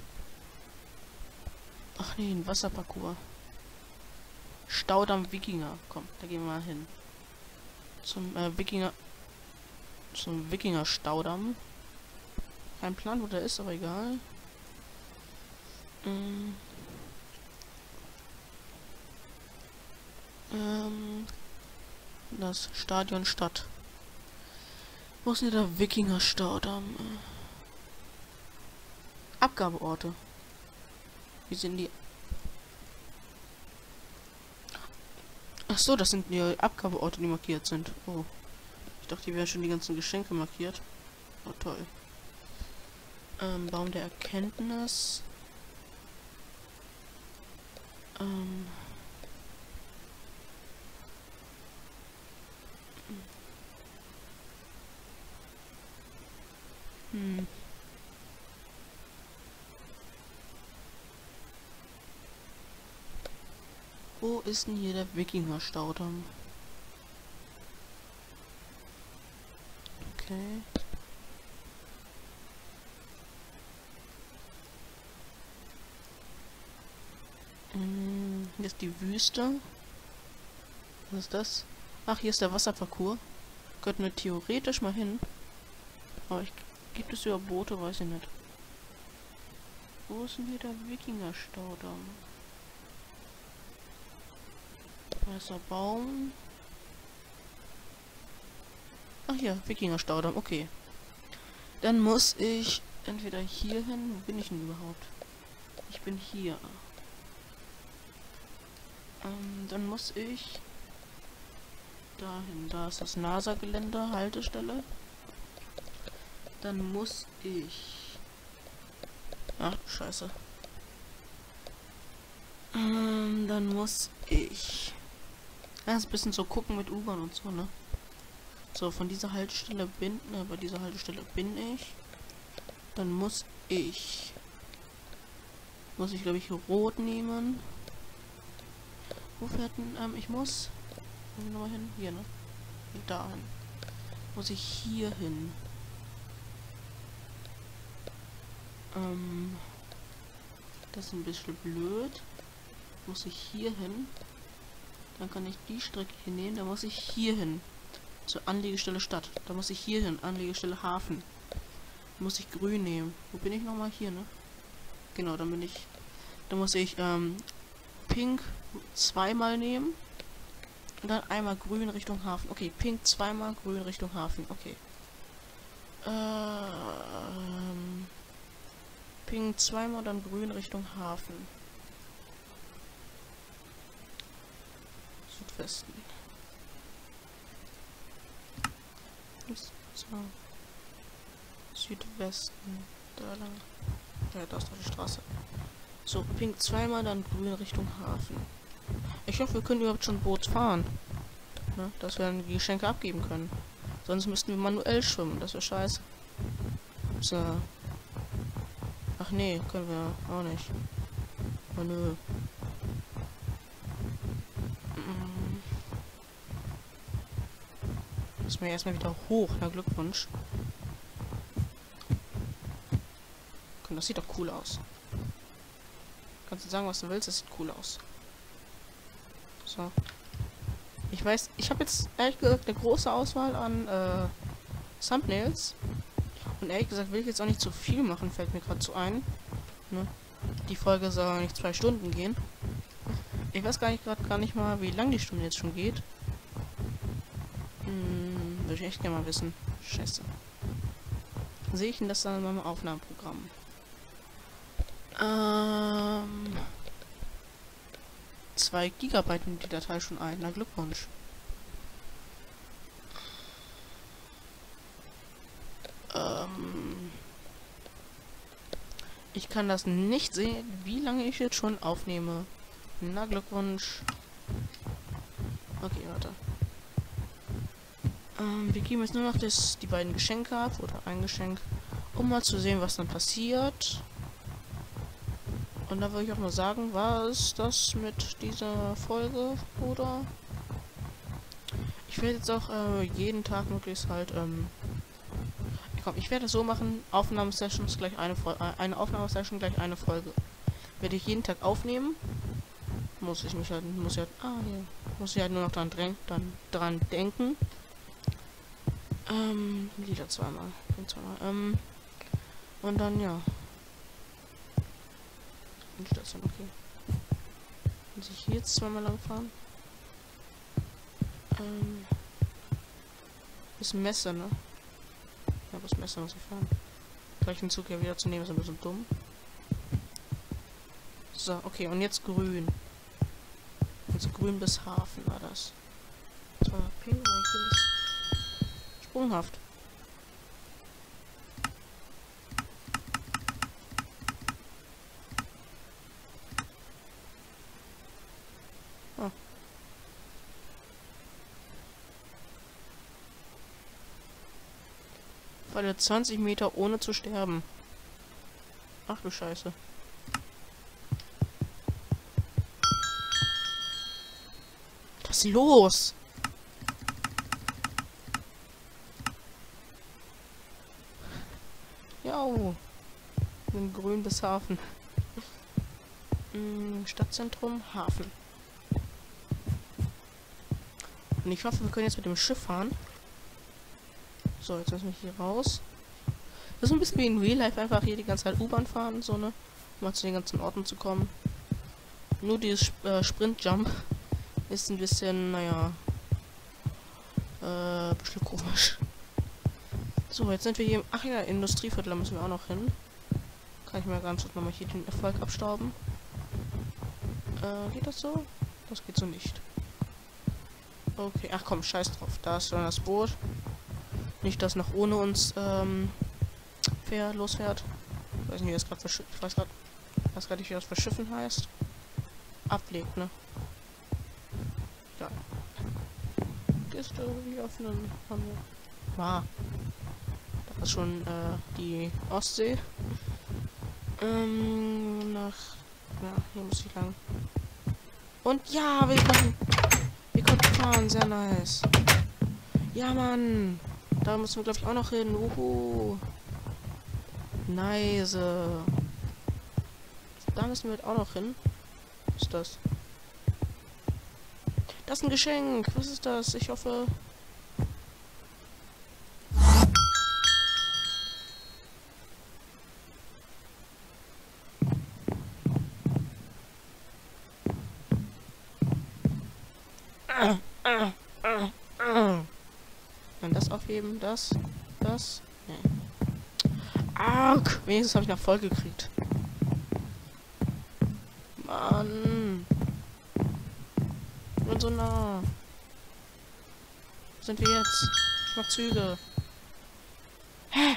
[SPEAKER 1] Ach nee, ein Wasserparcours. Staudamm Wikinger. Komm, da gehen wir mal hin. Zum Wikinger... Zum Wikinger Staudamm. Kein Plan, wo der ist, aber egal. Das Stadion Stadt. Wo ist denn der Wikinger Staudamm? Abgabeorte. Wie sind die? Ach so, das sind die Abgabeorte, die markiert sind. Oh. Ich dachte, die wären schon die ganzen Geschenke markiert. Oh, toll. Baum der Erkenntnis. Wo ist denn hier der Wikinger-Staudamm? Okay. Hier ist die Wüste. Was ist das? Ach, hier ist der Wasserparcours. Könnten wir theoretisch mal hin. Aber gibt es über Boote? Weiß ich nicht. Wo ist denn hier der Wikinger-Staudamm? Weißer Baum. Ach ja, Wikinger-Staudamm, okay. Dann muss ich entweder hier hin. Wo bin ich denn überhaupt? Ich bin hier. Dann muss ich dahin. Da ist das NASA-Gelände, Haltestelle. Dann muss ich... Ach, scheiße. Dann muss ich... Ja, ist ein bisschen so gucken mit U-Bahn und so, ne? So, von dieser Haltestelle bin... bei dieser Haltestelle bin ich. Dann muss ich... glaube ich, rot nehmen. Wo fährt denn... ich muss... Wo muss ich nochmal hin? Hier, ne? Dahin. Muss ich hier hin. Das ist ein bisschen blöd. Muss ich hier hin. Dann kann ich die Strecke hier nehmen. Da muss ich hier hin. Zur Anlegestelle Stadt. Da muss ich hier hin. Anlegestelle Hafen. Muss ich grün nehmen. Wo bin ich nochmal? Hier, ne? Genau, dann bin ich... Da muss ich pink zweimal nehmen. Und dann einmal grün Richtung Hafen. Okay, pink zweimal, grün Richtung Hafen. Okay. Pink zweimal, dann grün Richtung Hafen. Südwesten. So. Südwesten. Da lang. Ja, da ist noch die Straße. So, pink zweimal, dann grün Richtung Hafen. Ich hoffe, wir können überhaupt schon Boot fahren. Ne? Dass wir dann die Geschenke abgeben können. Sonst müssten wir manuell schwimmen. Das wäre scheiße. So. Ach nee, können wir auch nicht. Oh nö. Müssen wir erstmal wieder hoch. Na, Glückwunsch. Das sieht doch cool aus. Kannst du sagen, was du willst? Das sieht cool aus. So. Ich weiß, ich habe jetzt ehrlich gesagt eine große Auswahl an Thumbnails. Und ehrlich gesagt will ich jetzt auch nicht zu viel machen, fällt mir gerade so ein. Ne? Die Folge soll nicht 2 Stunden gehen. Ich weiß gar nicht mal, wie lang die Stunde jetzt schon geht. Würde ich echt gerne mal wissen. Scheiße. Sehe ich denn das dann in meinem Aufnahmeprogramm? 2 Gigabyte nimmt die Datei schon ein. Na, Glückwunsch. Ich kann das nicht sehen, wie lange ich jetzt schon aufnehme. Na, Glückwunsch. Okay, warte. Wir geben jetzt nur noch die beiden Geschenke ab, oder ein Geschenk, um mal zu sehen, was dann passiert. Und da würde ich auch mal sagen, war es das mit dieser Folge, oder? Ich werde jetzt auch jeden Tag möglichst halt, komm, ich werde es so machen, Aufnahmesessions gleich eine Aufnahmesession gleich eine Folge. Werde ich jeden Tag aufnehmen. Muss ich halt nur noch dran denken. Lieder zweimal. Und dann, ja. Station, okay. Muss ich hier jetzt zweimal lang fahren? Bis Messe, ne? Ja, bis Messe muss ich fahren. Gleich den Zug ja wieder zu nehmen, ist ein bisschen dumm. So, okay, und jetzt grün. Also grün bis Hafen war das. Das war pink, grün bis sprunghaft. Ah. Falle 20 Meter ohne zu sterben. Ach du Scheiße. Was ist los? Jo. In grün bis Hafen. Stadtzentrum, Hafen. Und ich hoffe, wir können jetzt mit dem Schiff fahren. So, jetzt müssen wir hier raus. Das ist ein bisschen wie in Real Life, einfach hier die ganze Zeit U-Bahn fahren, so, ne? Um mal zu den ganzen Orten zu kommen. Nur dieses Sprint-Jump ist ein bisschen, naja, ein bisschen komisch. So, jetzt sind wir hier im, ach ja, Industrieviertel, da müssen wir auch noch hin. Kann ich mir ganz kurz nochmal hier den Erfolg abstauben. Geht das so? Das geht so nicht. Okay, ach komm, scheiß drauf. Da ist dann das Boot. Nicht, dass noch ohne uns, losfährt. Ich weiß nicht, wie das gerade verschiffen. Ich weiß gerade nicht, wie das verschiffen heißt. Ablegt, ne? Ja. Kiste wieder öffnen. Ah. Da ist schon, die Ostsee. Ja, hier muss ich lang. Und ja, wir konnten fahren. Sehr nice. Ja, Mann. Da müssen wir, glaube ich, auch noch hin. Nice. Da müssen wir auch noch hin. Was ist das? Das ist ein Geschenk. Was ist das? Ich hoffe... Dann das aufheben, das. Nee. Arg! Wenigstens habe ich noch voll gekriegt. Mann! Ich bin so nah. Wo sind wir jetzt? Ich mach Züge. Hä?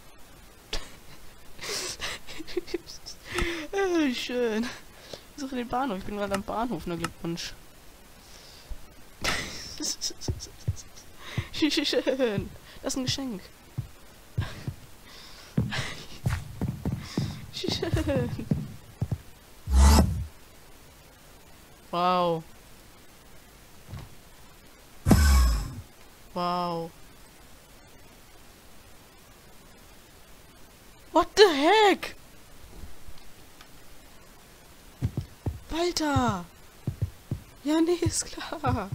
[SPEAKER 1] Schön. Ich suche den Bahnhof. Ich bin gerade am Bahnhof. Na, Glückwunsch. Schön. Das ist ein Geschenk. Schön. Wow. Wow. What the heck? Walter! Ja, nee, ist klar.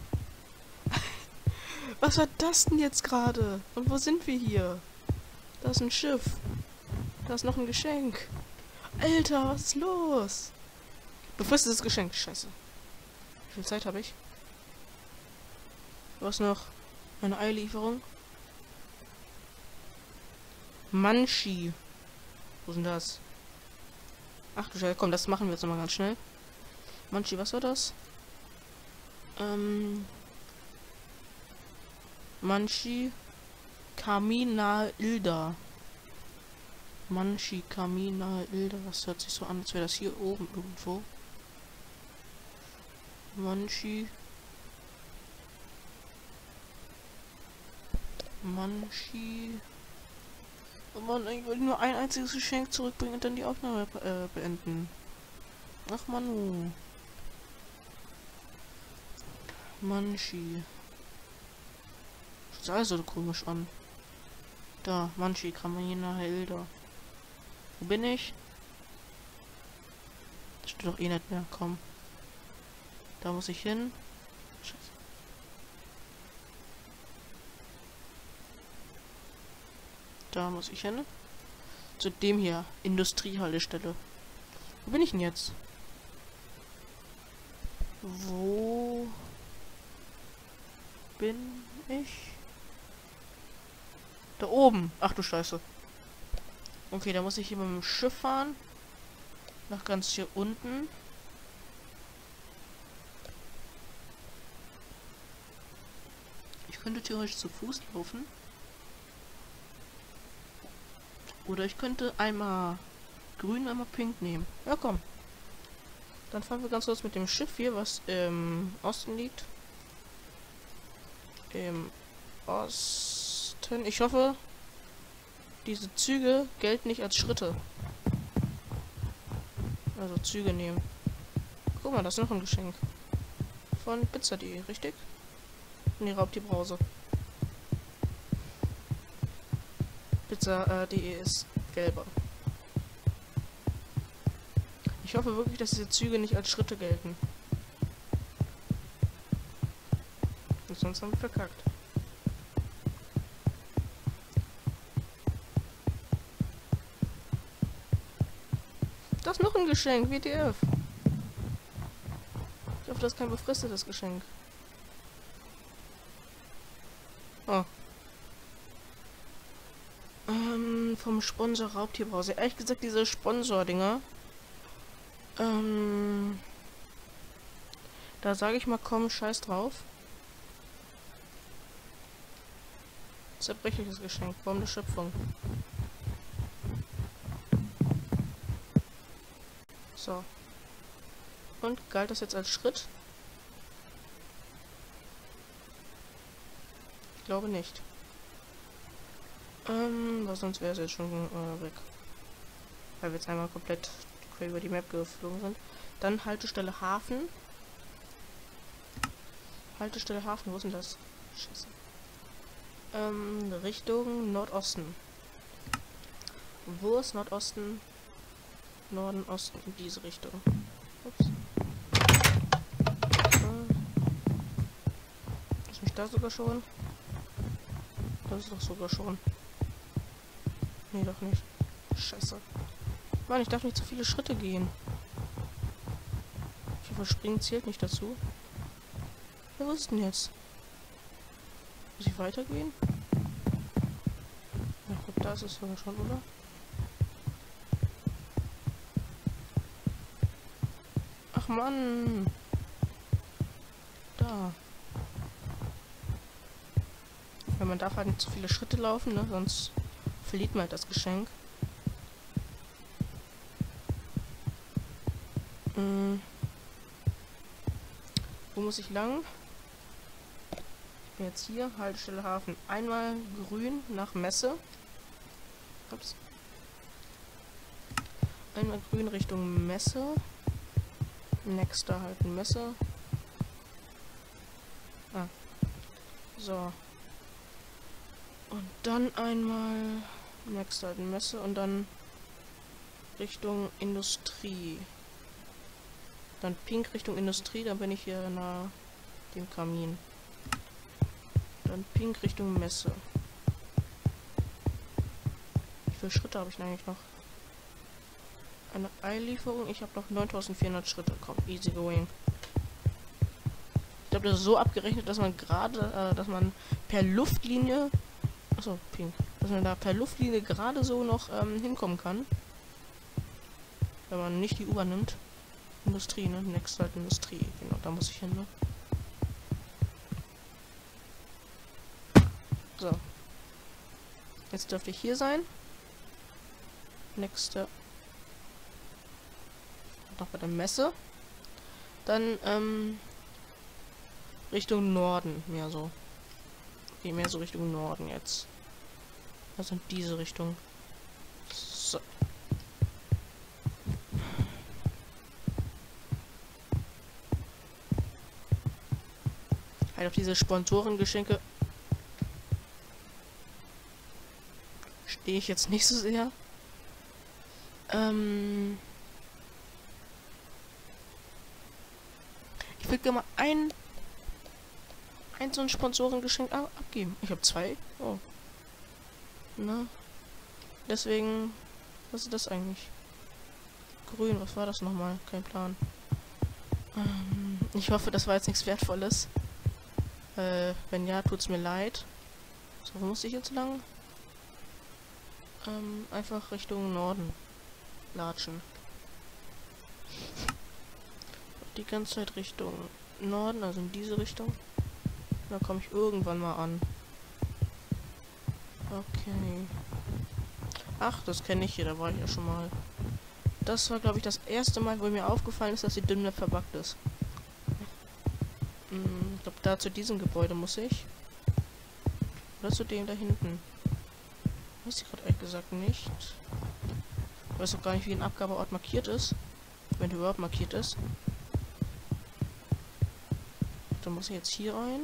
[SPEAKER 1] Was war das denn jetzt gerade? Und wo sind wir hier? Da ist ein Schiff. Da ist noch ein Geschenk. Alter, was ist los? Befristetes Geschenk. Scheiße. Wie viel Zeit habe ich? Was noch? Eine Eillieferung. Manchi. Wo ist denn das? Ach du Scheiße, komm, das machen wir jetzt nochmal ganz schnell. Manchi, was war das? Manchi Kamina Ilda. Manchi Kamina Ilda. Das hört sich so an, als wäre das hier oben irgendwo. Manchi. Oh Mann, ich wollte nur ein einziges Geschenk zurückbringen und dann die Aufnahme beenden. Ach Manu. Manchi. Sieht alles so komisch an. Da, Manchi, Kamina Hilda. Wo bin ich? Das steht doch eh nicht mehr. Komm. Da muss ich hin. Scheiße. Da muss ich hin. Zu dem hier. Industriehaltestelle. Wo bin ich denn jetzt? Wo bin ich? Da oben. Ach du Scheiße. Okay, da muss ich hier mit dem Schiff fahren. Nach ganz hier unten. könnte theoretisch zu Fuß laufen. Oder ich könnte einmal grün, einmal pink nehmen. Ja, komm. Dann fahren wir ganz kurz mit dem Schiff hier, was im Osten liegt. Im Osten. Ich hoffe, diese Züge gelten nicht als Schritte. Also Züge nehmen. Guck mal, das ist noch ein Geschenk. Von Pizza.de, richtig? Ne, Raubtierbrause. Pizza.de ist gelber. Ich hoffe wirklich, dass diese Züge nicht als Schritte gelten. Und sonst haben wir verkackt. Das ist noch ein Geschenk, WTF. Ich hoffe, das ist kein befristetes Geschenk. Oh. Vom Sponsor Raubtierbrause. Ehrlich gesagt, diese Sponsor-Dinger. Da sage ich mal, komm, scheiß drauf. Zerbrechliches Geschenk. Baum der Schöpfung. So. Und galt das jetzt als Schritt? Ich glaube nicht. Was sonst wäre es jetzt schon weg. Weil wir jetzt einmal komplett quer über die Map geflogen sind. Dann Haltestelle Hafen. Haltestelle Hafen, wo ist denn das? Scheiße. Richtung Nordosten. Wo ist Nordosten? Norden, Osten, in diese Richtung. Ups. Ist nicht da sogar schon? Das ist doch sogar schon. Nee, doch nicht. Scheiße. Mann, ich darf nicht zu viele Schritte gehen. Ich hoffe, Springen zählt nicht dazu. Ja, was ist denn jetzt? Muss ich weitergehen? Ja, gut, da ist es sogar schon, oder? Ach Mann! Da. Weil man darf halt nicht zu viele Schritte laufen, ne? Sonst verliert man halt das Geschenk. Wo muss ich lang? Ich bin jetzt hier, Haltestelle Hafen. Einmal grün nach Messe. Ups. Einmal grün Richtung Messe. Nächster halt Messe. Ah. So. Und dann einmal nächster halt Messe und dann Richtung Industrie. Dann pink Richtung Industrie, dann bin ich hier nahe dem Kamin. Dann pink Richtung Messe. Wie viele Schritte habe ich denn eigentlich noch? Eine Eillieferung. Ich habe noch 9400 Schritte. Komm, easy going. Ich glaube, das ist so abgerechnet, dass man gerade, dass man per Luftlinie, achso, pink, dass man da per Luftlinie gerade so noch hinkommen kann. Wenn man nicht die U-Bahn nimmt. Industrie, ne? Next halt Industrie. Genau, da muss ich hin, ne? So. Jetzt dürfte ich hier sein. Nächste. Noch bei der Messe. Dann, Richtung Norden. Mehr so. Okay, mehr so Richtung Norden jetzt. Also in diese Richtung. So. Halt auf diese Sponsorengeschenke stehe ich jetzt nicht so sehr. Ich will gerne mal ein so ein Sponsorengeschenk abgeben. Ich habe 2. Oh. Na. Deswegen. Was ist das eigentlich? Grün, was war das nochmal? Kein Plan. Ich hoffe, das war jetzt nichts Wertvolles. Wenn ja, tut's mir leid. So, wo muss ich jetzt lang? Einfach Richtung Norden latschen. Die ganze Zeit Richtung Norden, also in diese Richtung Da komme ich irgendwann mal an. Okay. Ach, das kenne ich hier, da war ich ja schon mal. Das war, glaube ich, das erste Mal, wo mir aufgefallen ist, dass die Dimmmap verbuggt ist. Ich glaube, da zu diesem Gebäude muss ich. Oder zu dem da hinten. Weiß ich gerade ehrlich gesagt nicht. Ich weiß auch gar nicht, wie ein Abgabeort markiert ist. Wenn der überhaupt markiert ist. Dann muss ich jetzt hier rein.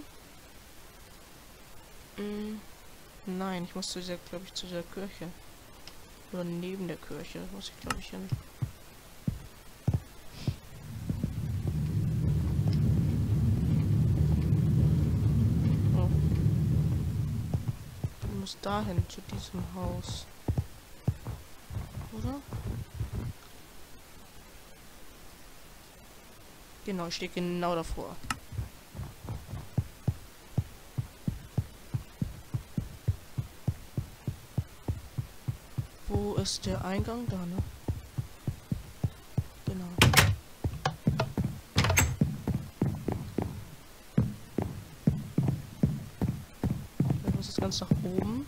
[SPEAKER 1] Nein, ich muss zu dieser, glaube ich, zu dieser Kirche. Oder neben der Kirche muss ich, glaube ich, hin. Oh. Ich muss dahin, zu diesem Haus. Oder? Genau, ich stehe genau davor. Wo ist der Eingang? Da, ne? Genau. Dann muss es ganz nach oben.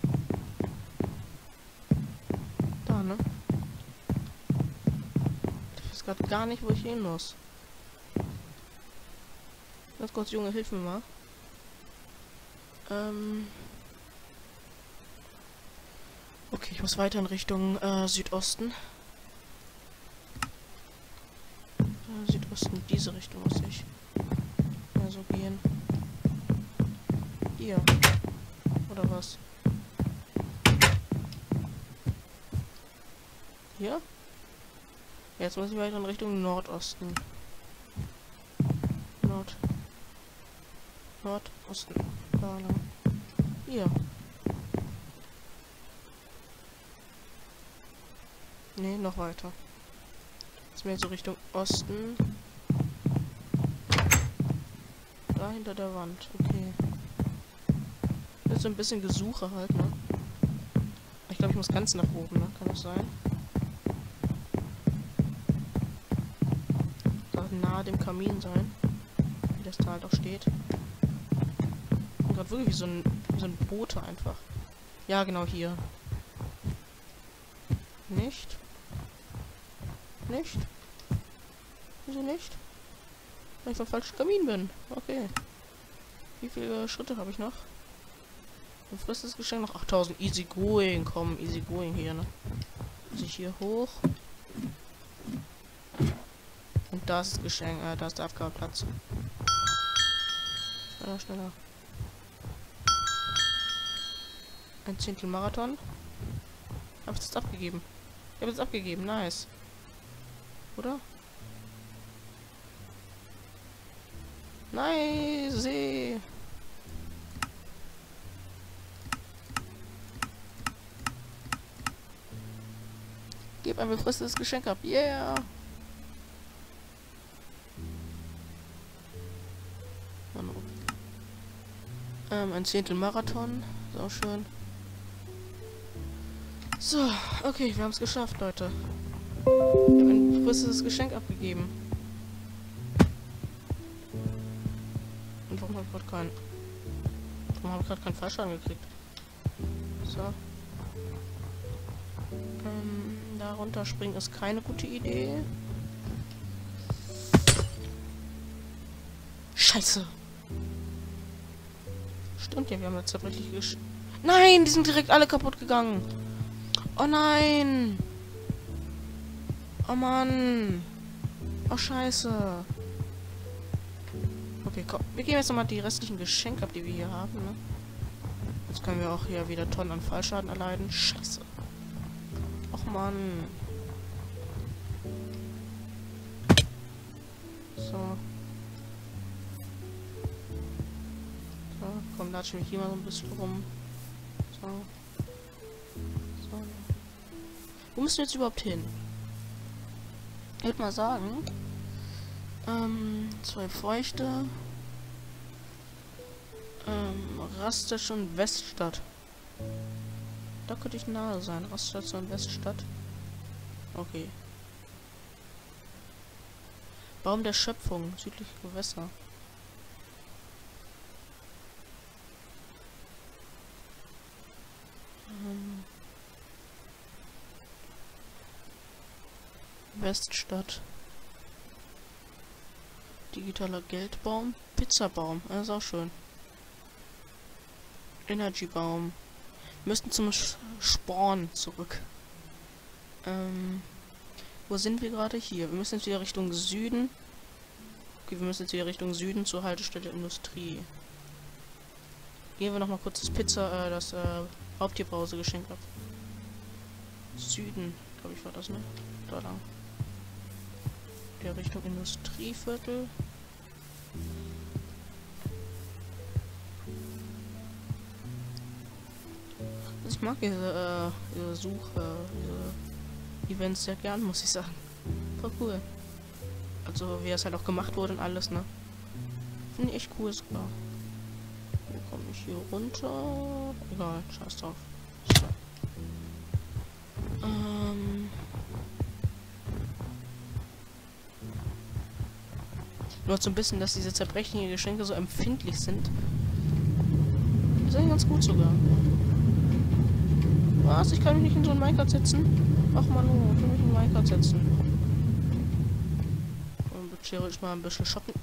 [SPEAKER 1] Da, ne? Ich weiß gerade gar nicht, wo ich hin muss. Ganz kurz, Junge, hilf mir mal. Okay, ich muss weiter in Richtung Südosten. Südosten, diese Richtung muss ich. Also gehen. Hier. Oder was? Hier? Jetzt muss ich weiter in Richtung Nordosten. Nordosten. Da lang. Hier. Nee, noch weiter. Jetzt mehr so Richtung Osten. Da hinter der Wand. Okay. Das ist so ein bisschen Gesuche halt, ne? Ich glaube, ich muss ganz nach oben, ne? Kann das sein? Soll nahe dem Kamin sein. Wie das da halt auch steht. Und gerade wirklich wie so ein Bote einfach. Ja, genau hier. Nicht? Nicht? Wieso nicht? Weil ich vom falschen Kamin bin. Okay. Wie viele Schritte habe ich noch? Ein fristes Geschenk noch 8000. Easy going. Komm, easy going hier, ne? Muss ich hier hoch. Und da ist das Geschenk. Da ist der Abgabeplatz. Schneller, schneller. Ein Zehntel Marathon. Hab ich jetzt abgegeben. Ich habe jetzt abgegeben. Nice. Oder? Nice. Gib ein befristetes Geschenk ab. Yeah. Ein Zehntel Marathon. Sau schön. So, okay, wir haben es geschafft, Leute. Ich habe ein befristetes Geschenk abgegeben. Und warum habe ich gerade keinen Fallschaden gekriegt? So. Da runterspringen ist keine gute Idee. Scheiße. Stimmt ja, wir haben jetzt tatsächlich Nein, die sind direkt alle kaputt gegangen. Oh nein. Oh Mann. Oh scheiße. Okay, komm. Wir geben jetzt nochmal die restlichen Geschenke ab, die wir hier haben, ne? Jetzt können wir auch hier wieder Tonnen an Fallschaden erleiden. Scheiße. Och Mann. So. So, komm, latsch mich hier mal so ein bisschen rum. So. So. Wo müssen wir jetzt überhaupt hin? Ich würde mal sagen, 2 Feuchte. Raststation Weststadt. Da könnte ich nahe sein. Raststation Weststadt. Okay. Baum der Schöpfung. Südliche Gewässer. Weststadt. Digitaler Geldbaum. Pizzabaum. Das ist auch schön. Energybaum. Müssten zum Spawn zurück. Wo sind wir gerade? Hier. Wir müssen jetzt wieder Richtung Süden. Okay, wir müssen jetzt wieder Richtung Süden zur Haltestelle Industrie. Gehen wir noch mal kurz das Raubtierbrause-Geschenk ab. Süden, glaube ich, war das, ne? Da lang. Der Richtung Industrieviertel. Ich mag diese Events sehr gern, muss ich sagen. Voll cool. Also, wie es halt auch gemacht wurde und alles, ne? Finde ich echt cool sogar. Wie komme ich hier runter? Egal, scheiß drauf. So. Nur so ein bisschen, dass diese zerbrechlichen Geschenke so empfindlich sind. Ist eigentlich ganz gut sogar. Was? Ich kann mich nicht in so ein Minecart setzen? Ach man, ich kann mich in ein Minecart setzen. Und theoretisch mal ein bisschen shoppen.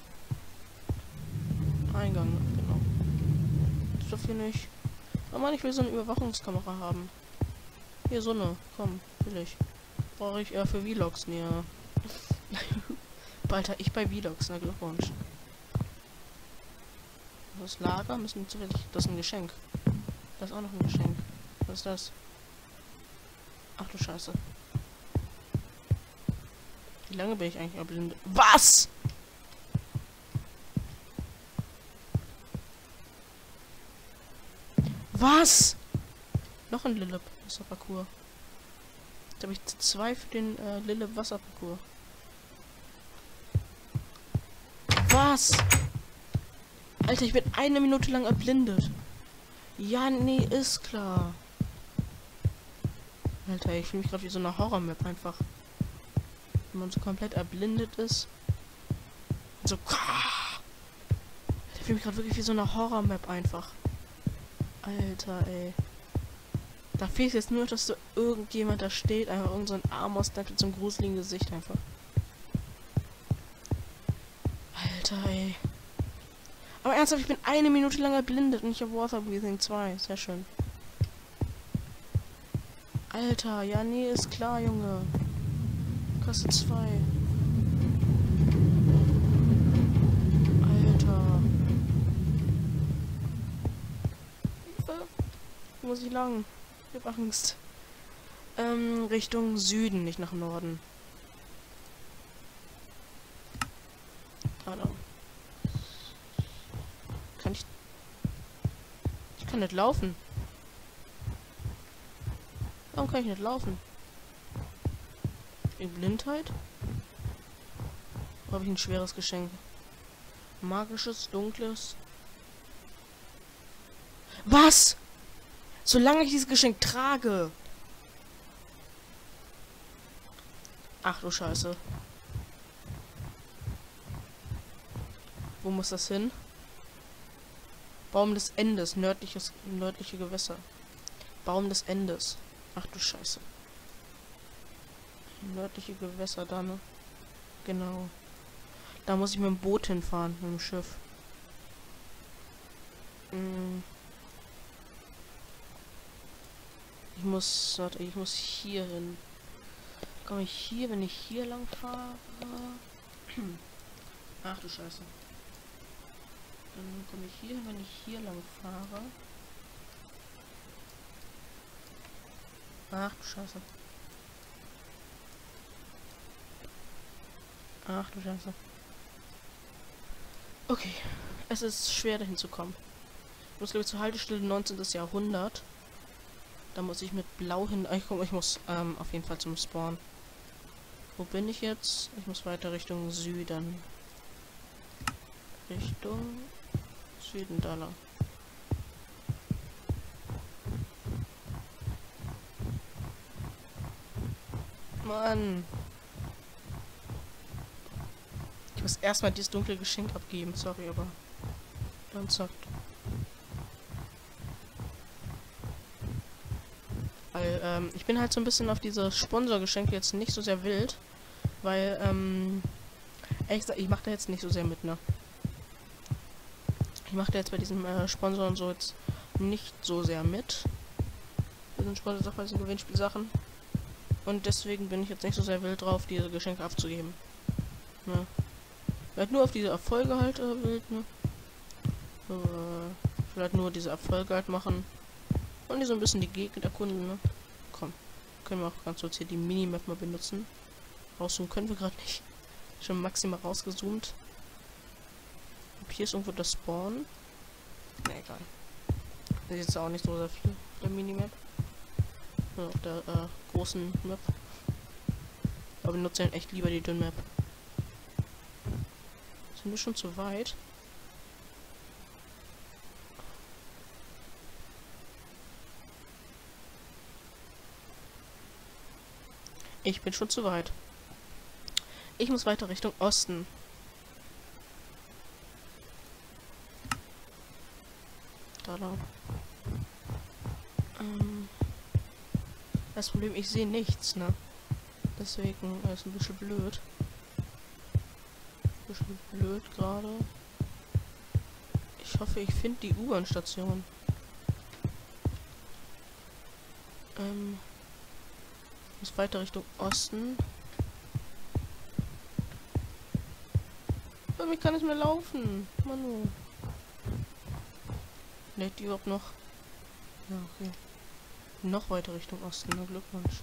[SPEAKER 1] Eingang, genau. Das darf hier nicht. Oh Mann, ich will so eine Überwachungskamera haben. Hier, so eine. Komm, will ich. Brauche ich eher für Vlogs, ne? Alter, ich bei Vlogs, na Glückwunsch. Das Lager müssen wir zufällig. Das ist ein Geschenk. Das ist auch noch ein Geschenk. Was ist das? Ach du Scheiße. Wie lange bin ich eigentlich erblindet? Was? Was? Noch ein Lillip Wasserparcours. Jetzt habe ich 2 für den Lillip Wasserparcours. Was? Alter, ich bin 1 Minute lang erblindet. Ja, nee, ist klar. Alter, ich fühle mich gerade wie so eine Horror-Map einfach. Wenn man so komplett erblindet ist. Und so. Alter, ich fühle mich gerade wirklich wie so eine Horror-Map einfach. Alter, ey. Da fehlt jetzt nur, dass so irgendjemand da steht, einfach irgend so ein Armor-Snap mit so einem gruseligen Gesicht einfach. Alter, ey. Aber ernsthaft, ich bin 1 Minute lang erblindet und ich habe Water Breathing 2. Sehr schön. Alter, ja, nee, ist klar, Junge. Kasse 2. Alter. Wo muss ich lang? Ich hab Angst. Richtung Süden, nicht nach Norden. Hallo. Kann ich... Ich kann nicht laufen. Warum kann ich nicht laufen? In Blindheit? Oder habe ich ein schweres Geschenk? Magisches, dunkles. Was? Solange ich dieses Geschenk trage. Ach du Scheiße. Wo muss das hin? Baum des Endes, nördliche Gewässer. Baum des Endes. Ach du Scheiße. Nördliche Gewässer da, ne? Genau. Da muss ich mit dem Boot hinfahren, mit dem Schiff. Ich muss hier hin. Komme ich hier, wenn ich hier lang fahre? Ach du Scheiße. Dann komme ich hier, wenn ich hier lang fahre. Ach du Scheiße. Ach du Scheiße. Okay. Es ist schwer dahin zu kommen. Ich muss, glaube ich, zur Haltestelle 19. Jahrhundert. Da muss ich mit Blau hin... Ich muss auf jeden Fall zum Spawn. Wo bin ich jetzt? Ich muss weiter Richtung Süden. Richtung Süden, da lang. Mann. Ich muss erstmal dieses dunkle Geschenk abgeben, sorry, aber dann zackt. Weil, ich bin halt so ein bisschen auf diese Sponsorgeschenke jetzt nicht so sehr wild. Weil, ehrlich gesagt, ich mache da jetzt nicht so sehr mit, ne? Ich mache da jetzt bei diesem Sponsor und so jetzt nicht so sehr mit. Bei diesen Sponsorsachen, bei diesen Gewinnspielsachen. Und deswegen bin ich jetzt nicht so sehr wild drauf, diese Geschenke abzugeben. Ne? Halt nur auf diese Erfolge halt wild, ne? Ich will halt nur diese Erfolge halt machen. Und hier so ein bisschen die Gegend erkunden, ne? Komm. Können wir auch ganz kurz hier die Minimap mal benutzen. Rauszoomen können wir gerade nicht. Schon maximal rausgezoomt. Und hier ist irgendwo das Spawn. Ne, egal. Das ist jetzt auch nicht so sehr viel auf der Minimap. Nur auf der großen Map. Aber wir nutzen echt lieber die dünnen Map. Sind wir schon zu weit? Ich bin schon zu weit. Ich muss weiter Richtung Osten. Da lang. Das Problem, ich sehe nichts, ne? Deswegen ist ein bisschen blöd. Gerade. Ich hoffe, ich finde die U-Bahn-Station. Muss weiter Richtung Osten. Aber ich kann nicht mehr laufen. Manu. Lädt die überhaupt noch? Ja, okay. Noch weiter Richtung Osten. Na, Glückwunsch.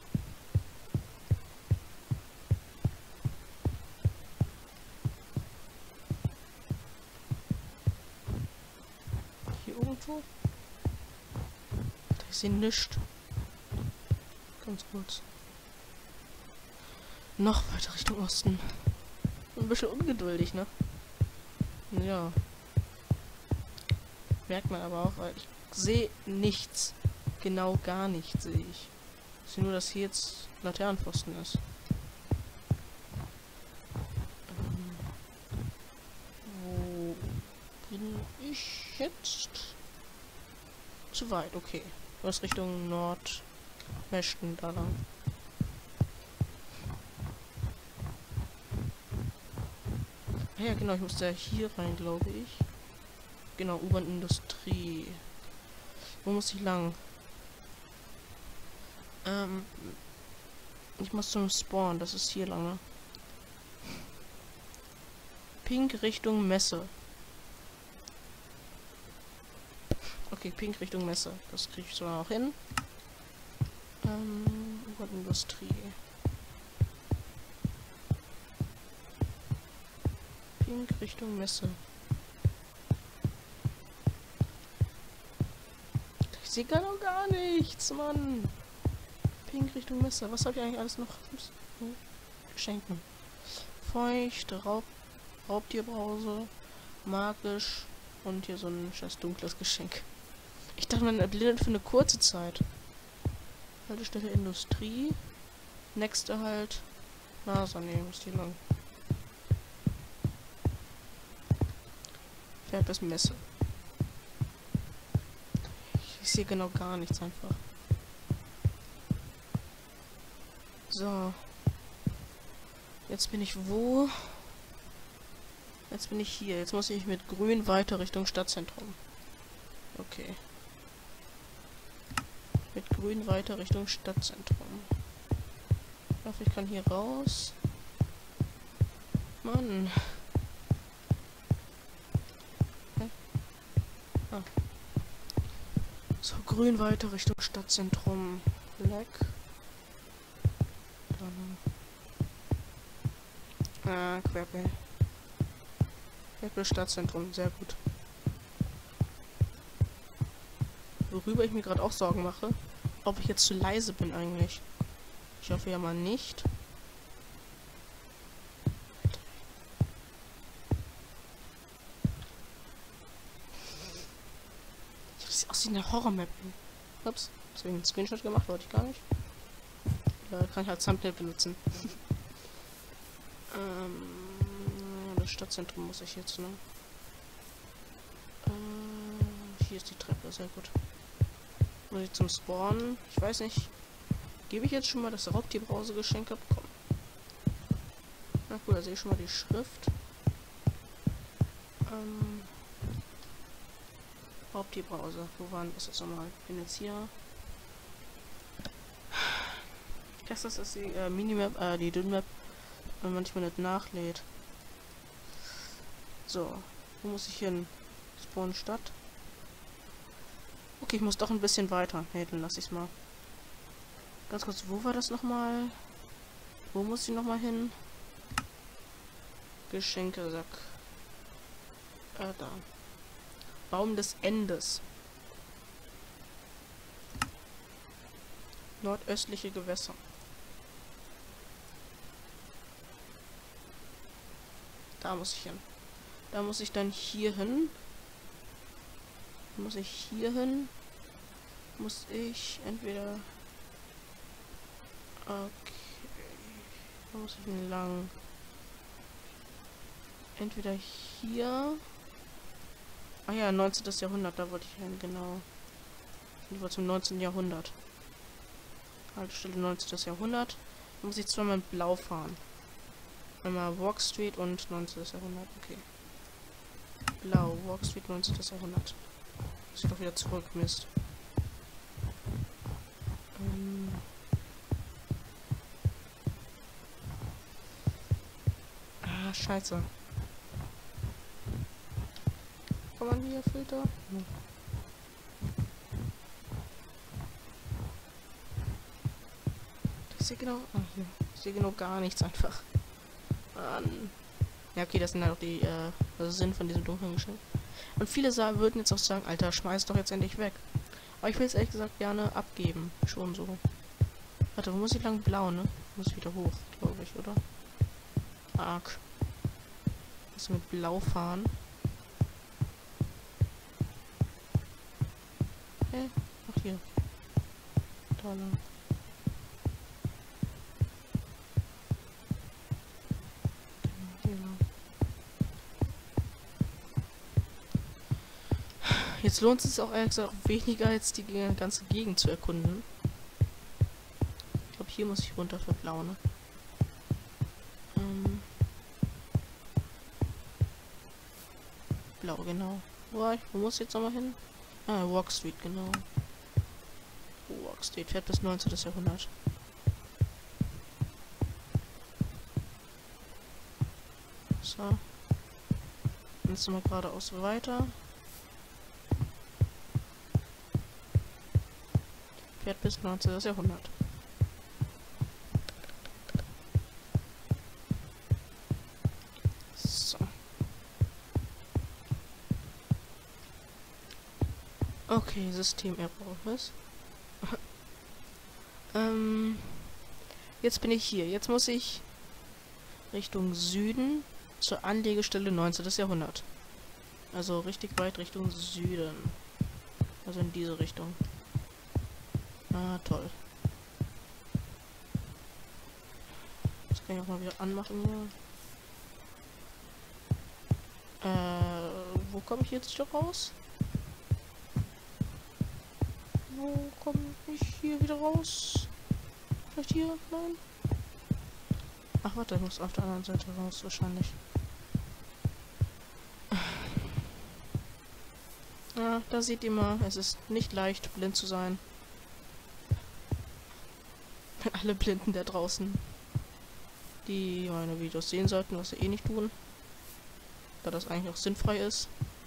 [SPEAKER 1] Hier irgendwo? Ich sehe nichts. Ganz kurz. Noch weiter Richtung Osten. Ein bisschen ungeduldig, ne? Ja. Merkt man aber auch, weil ich sehe nichts. Genau gar nichts sehe ich. Ich sehe nur, dass hier jetzt Laternenpfosten ist. Wo bin ich jetzt? Zu weit, okay. Du hast Richtung Nordwesten da lang. Ja, genau, ich muss da hier rein, glaube ich. Genau, U-Bahn-Industrie. Wo muss ich lang? Ich muss zum Spawn, das ist hier lang, ne? Pink Richtung Messe. Okay, Pink Richtung Messe. Das kriege ich sogar auch hin. U-Bahn-Industrie. Pink Richtung Messe. Ich sehe gar nichts, Mann. Pink Richtung Messe. Was habe ich eigentlich alles noch? Geschenken. Feucht, Raubtierbrause, magisch und hier so ein scheiß dunkles Geschenk. Ich dachte, man erblindet für eine kurze Zeit. Haltestelle Industrie. Nächste halt. NASA, nee, muss hier lang. Fährt bis Messe. Ich sehe genau gar nichts einfach. So. Jetzt bin ich wo? Jetzt bin ich hier. Jetzt muss ich mit grün weiter Richtung Stadtzentrum. Okay. Mit grün weiter Richtung Stadtzentrum. Ich hoffe, ich kann hier raus. Mann. Hä? Ah. So, grün weiter Richtung Stadtzentrum. Leck. Querpel. Querpel Stadtzentrum, sehr gut. Worüber ich mir gerade auch Sorgen mache, ob ich jetzt zu leise bin eigentlich. Ich hoffe ja mal nicht. Das sieht aus wie eine Horror-Map. Ups, deswegen einen Screenshot gemacht, wollte ich gar nicht. Da kann ich als Thumbnail benutzen. Das Stadtzentrum muss ich jetzt, ne? Hier ist die Treppe, sehr gut. Muss ich zum Spawn? Ich weiß nicht. Gebe ich jetzt schon mal das Raubtierbrause-Geschenk ab? Komm. Na gut, da sehe ich schon mal die Schrift. Hauptbrowser. Wo waren das jetzt nochmal? Ich bin jetzt hier. Das ist die Minimap, die Dunmap, wenn manchmal nicht nachlädt. So, wo muss ich hin? Spawn Stadt. Okay, ich muss doch ein bisschen weiter. Nee, dann lass ich's mal. Ganz kurz, wo war das nochmal? Wo muss ich nochmal hin? Geschenkesack. Da. Baum des Endes. Nordöstliche Gewässer. Da muss ich hin. Da muss ich dann hier hin. Muss ich hier hin? Muss ich entweder... Okay. Da muss ich lang. Entweder hier... Ah ja, 19. Jahrhundert, da wollte ich hin, genau. Ich wollte zum 19. Jahrhundert. Haltestelle 19. Jahrhundert. Da muss ich zweimal in Blau fahren. Einmal Walk Street und 19. Jahrhundert, okay. Blau, Walk Street, 19. Jahrhundert. Muss ich doch wieder zurück, Mist. Ah, scheiße. Kann man hier Filter? Nee. Ich sehe genau... Ach, hier. Ich sehe genau gar nichts einfach. Ja, okay, das sind halt auch die, das Sinn von diesem dunklen Geschenk. Und viele würden jetzt auch sagen, Alter, schmeiß doch jetzt endlich weg. Aber ich will es ehrlich gesagt gerne abgeben. Schon so. Warte, wo muss ich lang? Blau, ne? Muss ich wieder hoch, glaube ich, oder? Arg. Muss mit Blau fahren. Hä? Ach, hier. Da lang. Jetzt lohnt es sich auch ehrlich gesagt auch weniger, jetzt die ganze Gegend zu erkunden. Ich glaube, hier muss ich runter für Blau, ne? Blau, genau. Wo muss ich jetzt nochmal hin? Ah, Walk Street, genau. Walk Street fährt bis 19. Jahrhundert. So. Jetzt nochmal geradeaus weiter. Fährt bis 19. Jahrhundert. So. Okay, Systemerror. Was? Jetzt bin ich hier. Jetzt muss ich Richtung Süden zur Anlegestelle 19. Jahrhundert. Also richtig weit Richtung Süden. Also in diese Richtung. Ah, toll. Das kann ich auch mal wieder anmachen hier. Wo komme ich jetzt hier raus? Wo komme ich hier wieder raus? Vielleicht hier? Nein? Ach, warte, ich muss auf der anderen Seite raus, wahrscheinlich. Ja, da seht ihr mal, es ist nicht leicht, blind zu sein. Alle Blinden da draußen, die meine Videos sehen sollten, was sie eh nicht tun. Da das eigentlich auch sinnfrei ist.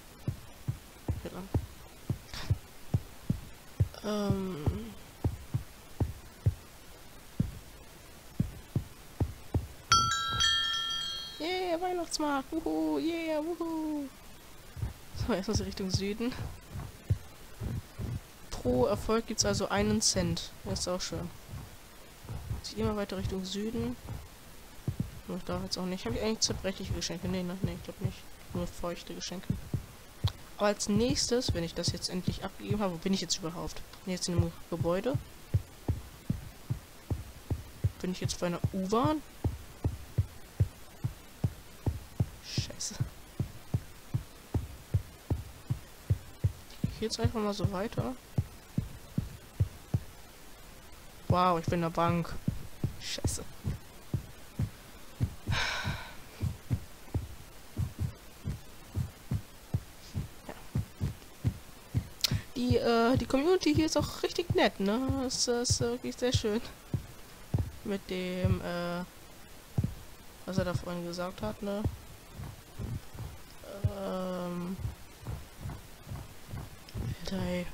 [SPEAKER 1] Yeah, Weihnachtsmarkt! Wuhu! Yeah, wuhu! So, erstmal so Richtung Süden. Pro Erfolg gibt es also 1 Cent. Das ist auch schön. Jetzt immer weiter Richtung Süden. Ich darf jetzt auch nicht. Habe ich eigentlich zerbrechliche Geschenke? Nee, ne? Nee, ich glaube nicht. Nur feuchte Geschenke. Aber als nächstes, wenn ich das jetzt endlich abgegeben habe, wo bin ich jetzt überhaupt? Bin ich jetzt in einem Gebäude? Bin ich jetzt bei einer U-Bahn? Scheiße. Ich gehe jetzt einfach mal so weiter. Wow, ich bin in der Bank. Scheiße. die Community hier ist auch richtig nett, ne? Das ist wirklich sehr schön. Mit dem, was er da vorhin gesagt hat, ne? Alter, ey.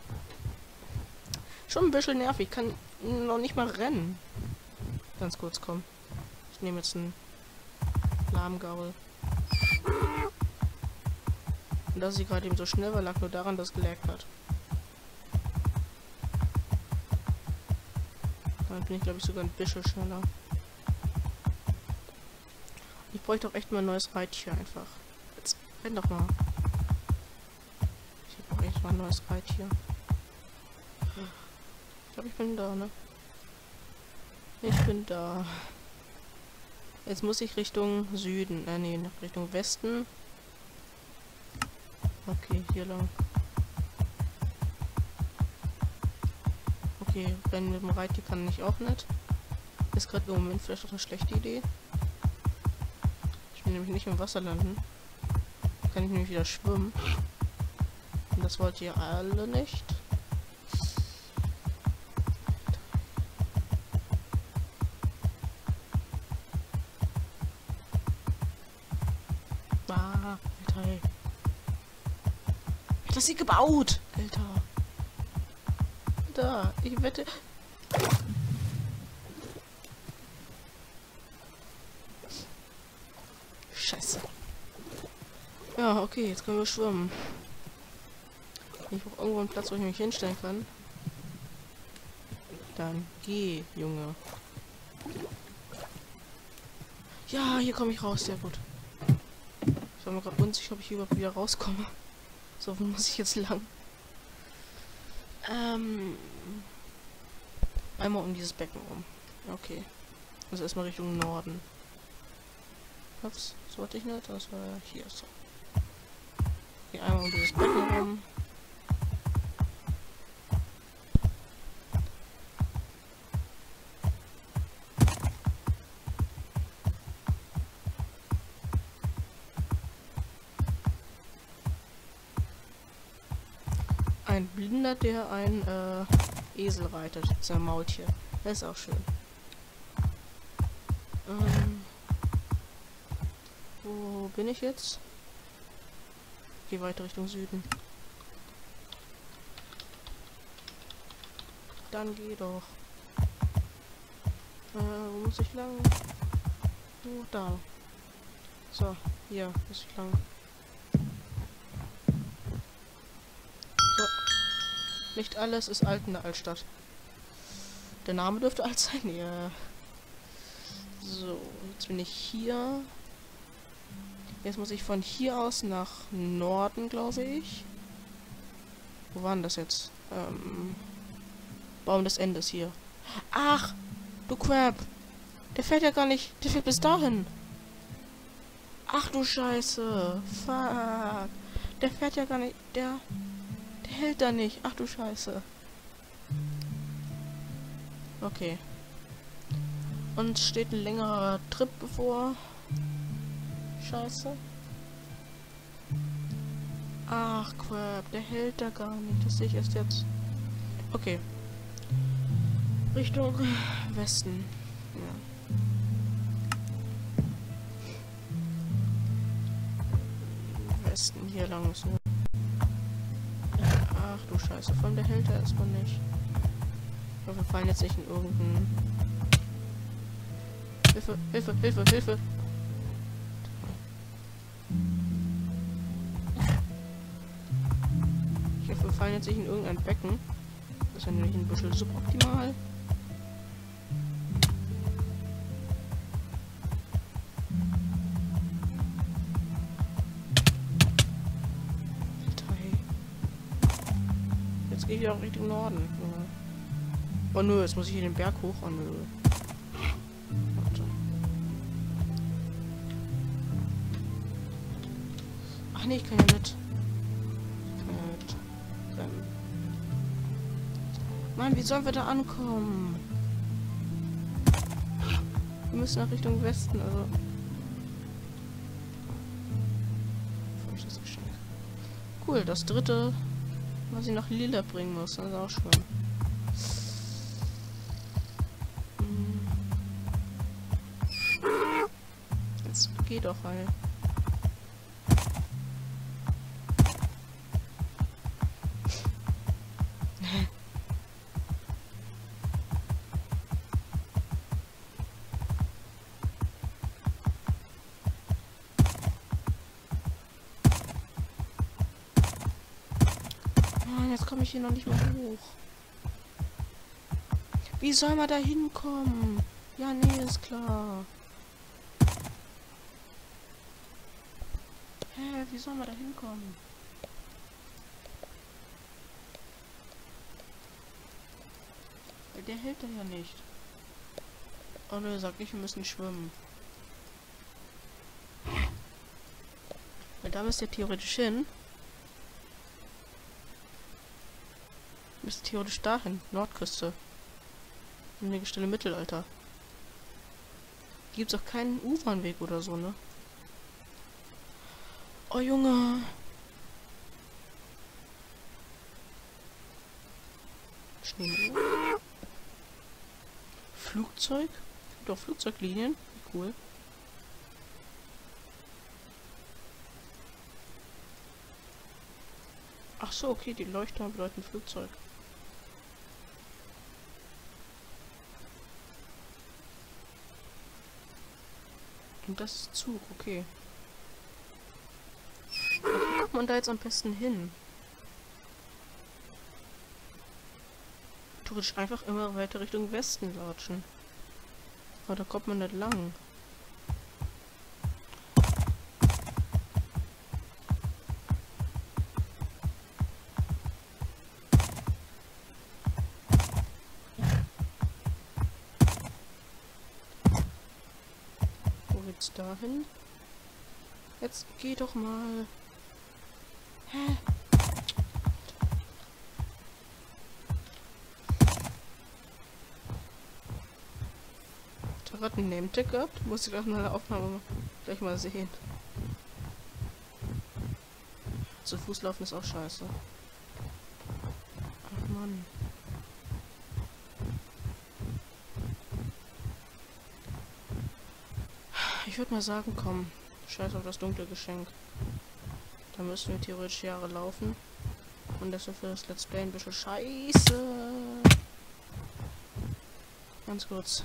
[SPEAKER 1] Schon ein bisschen nervig. Ich kann noch nicht mal rennen. Ganz kurz, komm. Ich nehme jetzt einen Lahmgaul. Und dass ich gerade eben so schnell war, lag nur daran, dass es gelaggt hat. Dann bin ich, glaube ich, sogar ein bisschen schneller. Ich bräuchte auch echt mal ein neues Reittier einfach. Jetzt renn doch mal. Ich brauche echt mal ein neues Reittier. Ich glaube, ich bin da, ne? Ich bin da. Jetzt muss ich Richtung Süden. Nee, Richtung Westen. Okay, hier lang. Okay, rennen mit dem Reittier kann ich auch nicht. Ist gerade im Moment vielleicht auch eine schlechte Idee. Ich will nämlich nicht im Wasser landen. Kann ich nämlich wieder schwimmen. Und das wollt ihr alle nicht. Ah, Alter. Ey. Das ist gebaut! Alter. Da, ich wette. Scheiße. Ja, okay, jetzt können wir schwimmen. Ich brauche irgendwo einen Platz, wo ich mich hinstellen kann. Dann geh, Junge. Ja, hier komme ich raus, sehr gut. Ich war mir gerade unsicher, ob ich hier überhaupt wieder rauskomme. So, wo muss ich jetzt lang? Einmal um dieses Becken rum. Okay. Also erstmal Richtung Norden. Ups, das wollte ich nicht. Das war hier so. Okay, einmal um dieses Becken rum. Ein Blinder, der ein Esel reitet. Sein Maultier. Das ist auch schön. Wo bin ich jetzt? Geh weiter Richtung Süden. Dann geh doch. Wo muss ich lang? Oh, da. So, hier muss ich lang. So. Nicht alles ist alt in der Altstadt. Der Name dürfte alt sein, ja. So, jetzt bin ich hier. Jetzt muss ich von hier aus nach Norden, glaube ich. Wo war denn das jetzt? Baum des Endes hier. Ach, du Crap. Der fährt ja gar nicht. Der fährt bis dahin. Ach du Scheiße. Fuck. Der fährt ja gar nicht. Der hält da nicht. Ach du Scheiße. Okay. Uns steht ein längerer Trip bevor. Scheiße. Ach, Crap. Der hält da gar nicht. Das sehe ich erst jetzt. Okay. Richtung Westen. Ja. Westen. Hier lang müssen wir. Ach du Scheiße. Von der hält er erstmal nicht. Ich hoffe, wir fallen jetzt nicht in irgendeinen... Hilfe, Hilfe, Hilfe, Hilfe! Ich hoffe, wir fallen jetzt nicht in irgendein Becken. Das ist ja nämlich ein bisschen suboptimal. Jetzt gehe ich auch Richtung Norden. Ja. Oh nö, jetzt muss ich hier den Berg hoch. Oh nö. Warte. Ach nee, ich kann ja nicht. Mann, wie sollen wir da ankommen? Wir müssen nach Richtung Westen, also. Cool, das dritte Was ich nach Lila bringen muss, das ist auch schön. Jetzt geht doch halt. Mann, jetzt komme ich hier noch nicht mehr hoch. Wie soll man da hinkommen? Ja, nee, ist klar. Hä, wie soll man da hinkommen? Der hält da ja nicht. Oh ne, sag nicht, wir müssen schwimmen. Weil da müsst ihr theoretisch hin. Müsst theoretisch dahin. Nordküste. In der Stelle Mittelalter. Gibt's auch keinen U-Bahn-Weg oder so, ne? Oh Junge. Schnee. Flugzeug? Doch, Flugzeuglinien. Cool. Ach so, okay, die Leuchter bedeuten Flugzeug. Und das ist Zug, okay. Wie kommt man da jetzt am besten hin? Theoretisch einfach immer weiter Richtung Westen latschen. Aber da kommt man nicht lang. Wo geht's dahin? Jetzt geh doch mal. Hä? Hat einen Name-Tag gehabt? Muss ich doch in der Aufnahme gleich mal sehen. Zu Fuß laufen ist auch scheiße. Ach Mann. Ich würde mal sagen, komm. Scheiß auf das dunkle Geschenk. Da müssen wir theoretisch Jahre laufen. Und das ist für das Let's Play ein bisschen scheiße. Ganz kurz.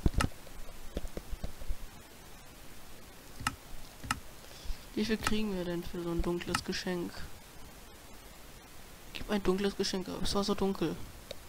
[SPEAKER 1] Wie viel kriegen wir denn für so ein dunkles Geschenk? Gib ein dunkles Geschenk ab. Es war so dunkel.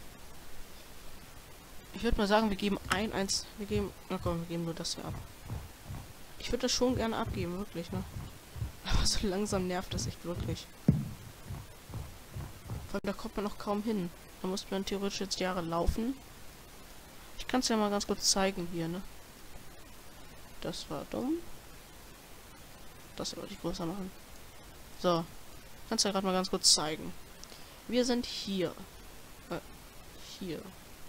[SPEAKER 1] Ich würde mal sagen, wir geben wir geben... Na komm, wir geben nur das hier ab. Ich würde das schon gerne abgeben, wirklich, ne? Aber so langsam nervt das echt wirklich. Vor allem, da kommt man noch kaum hin. Da muss man theoretisch jetzt Jahre laufen. Ich kann es ja mal ganz kurz zeigen hier, ne? Das war dumm. Das wollte ich größer machen. So. Kannst ja gerade mal ganz kurz zeigen. Wir sind hier. Hier.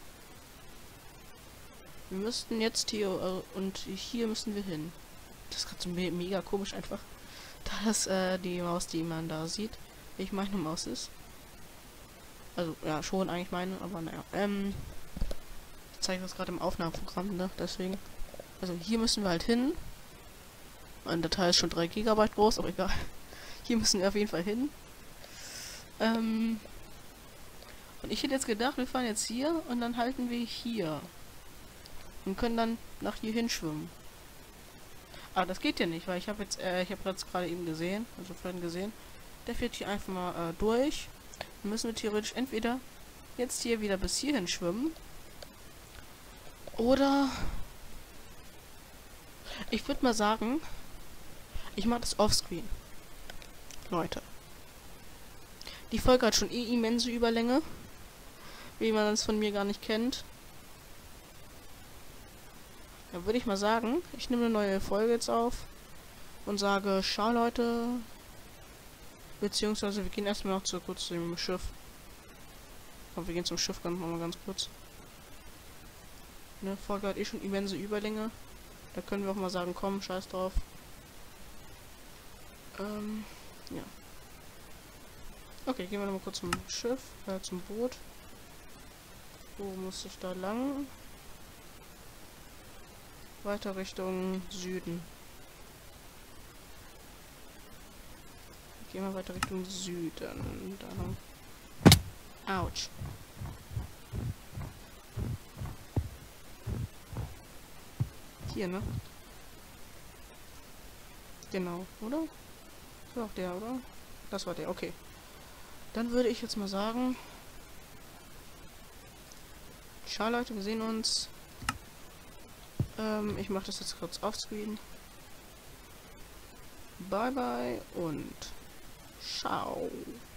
[SPEAKER 1] Wir müssten jetzt hier und hier müssen wir hin. Das ist gerade so mega komisch einfach. Da ist die Maus, die man da sieht. Welche meine Maus ist. Also, ja, schon eigentlich meine, aber naja. Ich zeige das gerade im Aufnahmeprogramm, ne? Deswegen. Also hier müssen wir halt hin. Meine Datei ist schon 3 GB groß, aber egal. Hier müssen wir auf jeden Fall hin. Und ich hätte jetzt gedacht, wir fahren jetzt hier und dann halten wir hier. Und können dann nach hier hinschwimmen. Aber das geht ja nicht, weil ich habe jetzt, gerade eben gesehen, also vorhin gesehen, der fährt hier einfach mal durch. Dann müssen wir theoretisch entweder jetzt hier wieder bis hierhin schwimmen. Oder ich würde mal sagen, ich mache das offscreen. Leute. Die Folge hat schon immense Überlänge. Wie man es von mir gar nicht kennt. Da würde ich mal sagen, ich nehme eine neue Folge jetzt auf. Und sage, ciao Leute. Beziehungsweise wir gehen erstmal noch kurz zu dem Schiff. Komm, wir gehen zum Schiff mal ganz kurz. Ne, Folge hat eh schon immense Überlänge. Da können wir auch mal sagen, komm, scheiß drauf. Ja. Okay, gehen wir nochmal kurz zum Schiff, zum Boot. Wo muss ich da lang? Weiter Richtung Süden. Gehen wir weiter Richtung Süden. Da. Autsch. Hier, ne? Genau, oder? Das war auch der, oder? Das war der, okay. Dann würde ich jetzt mal sagen... Ciao Leute, wir sehen uns. Ich mache das jetzt kurz offscreen. Bye bye und ciao.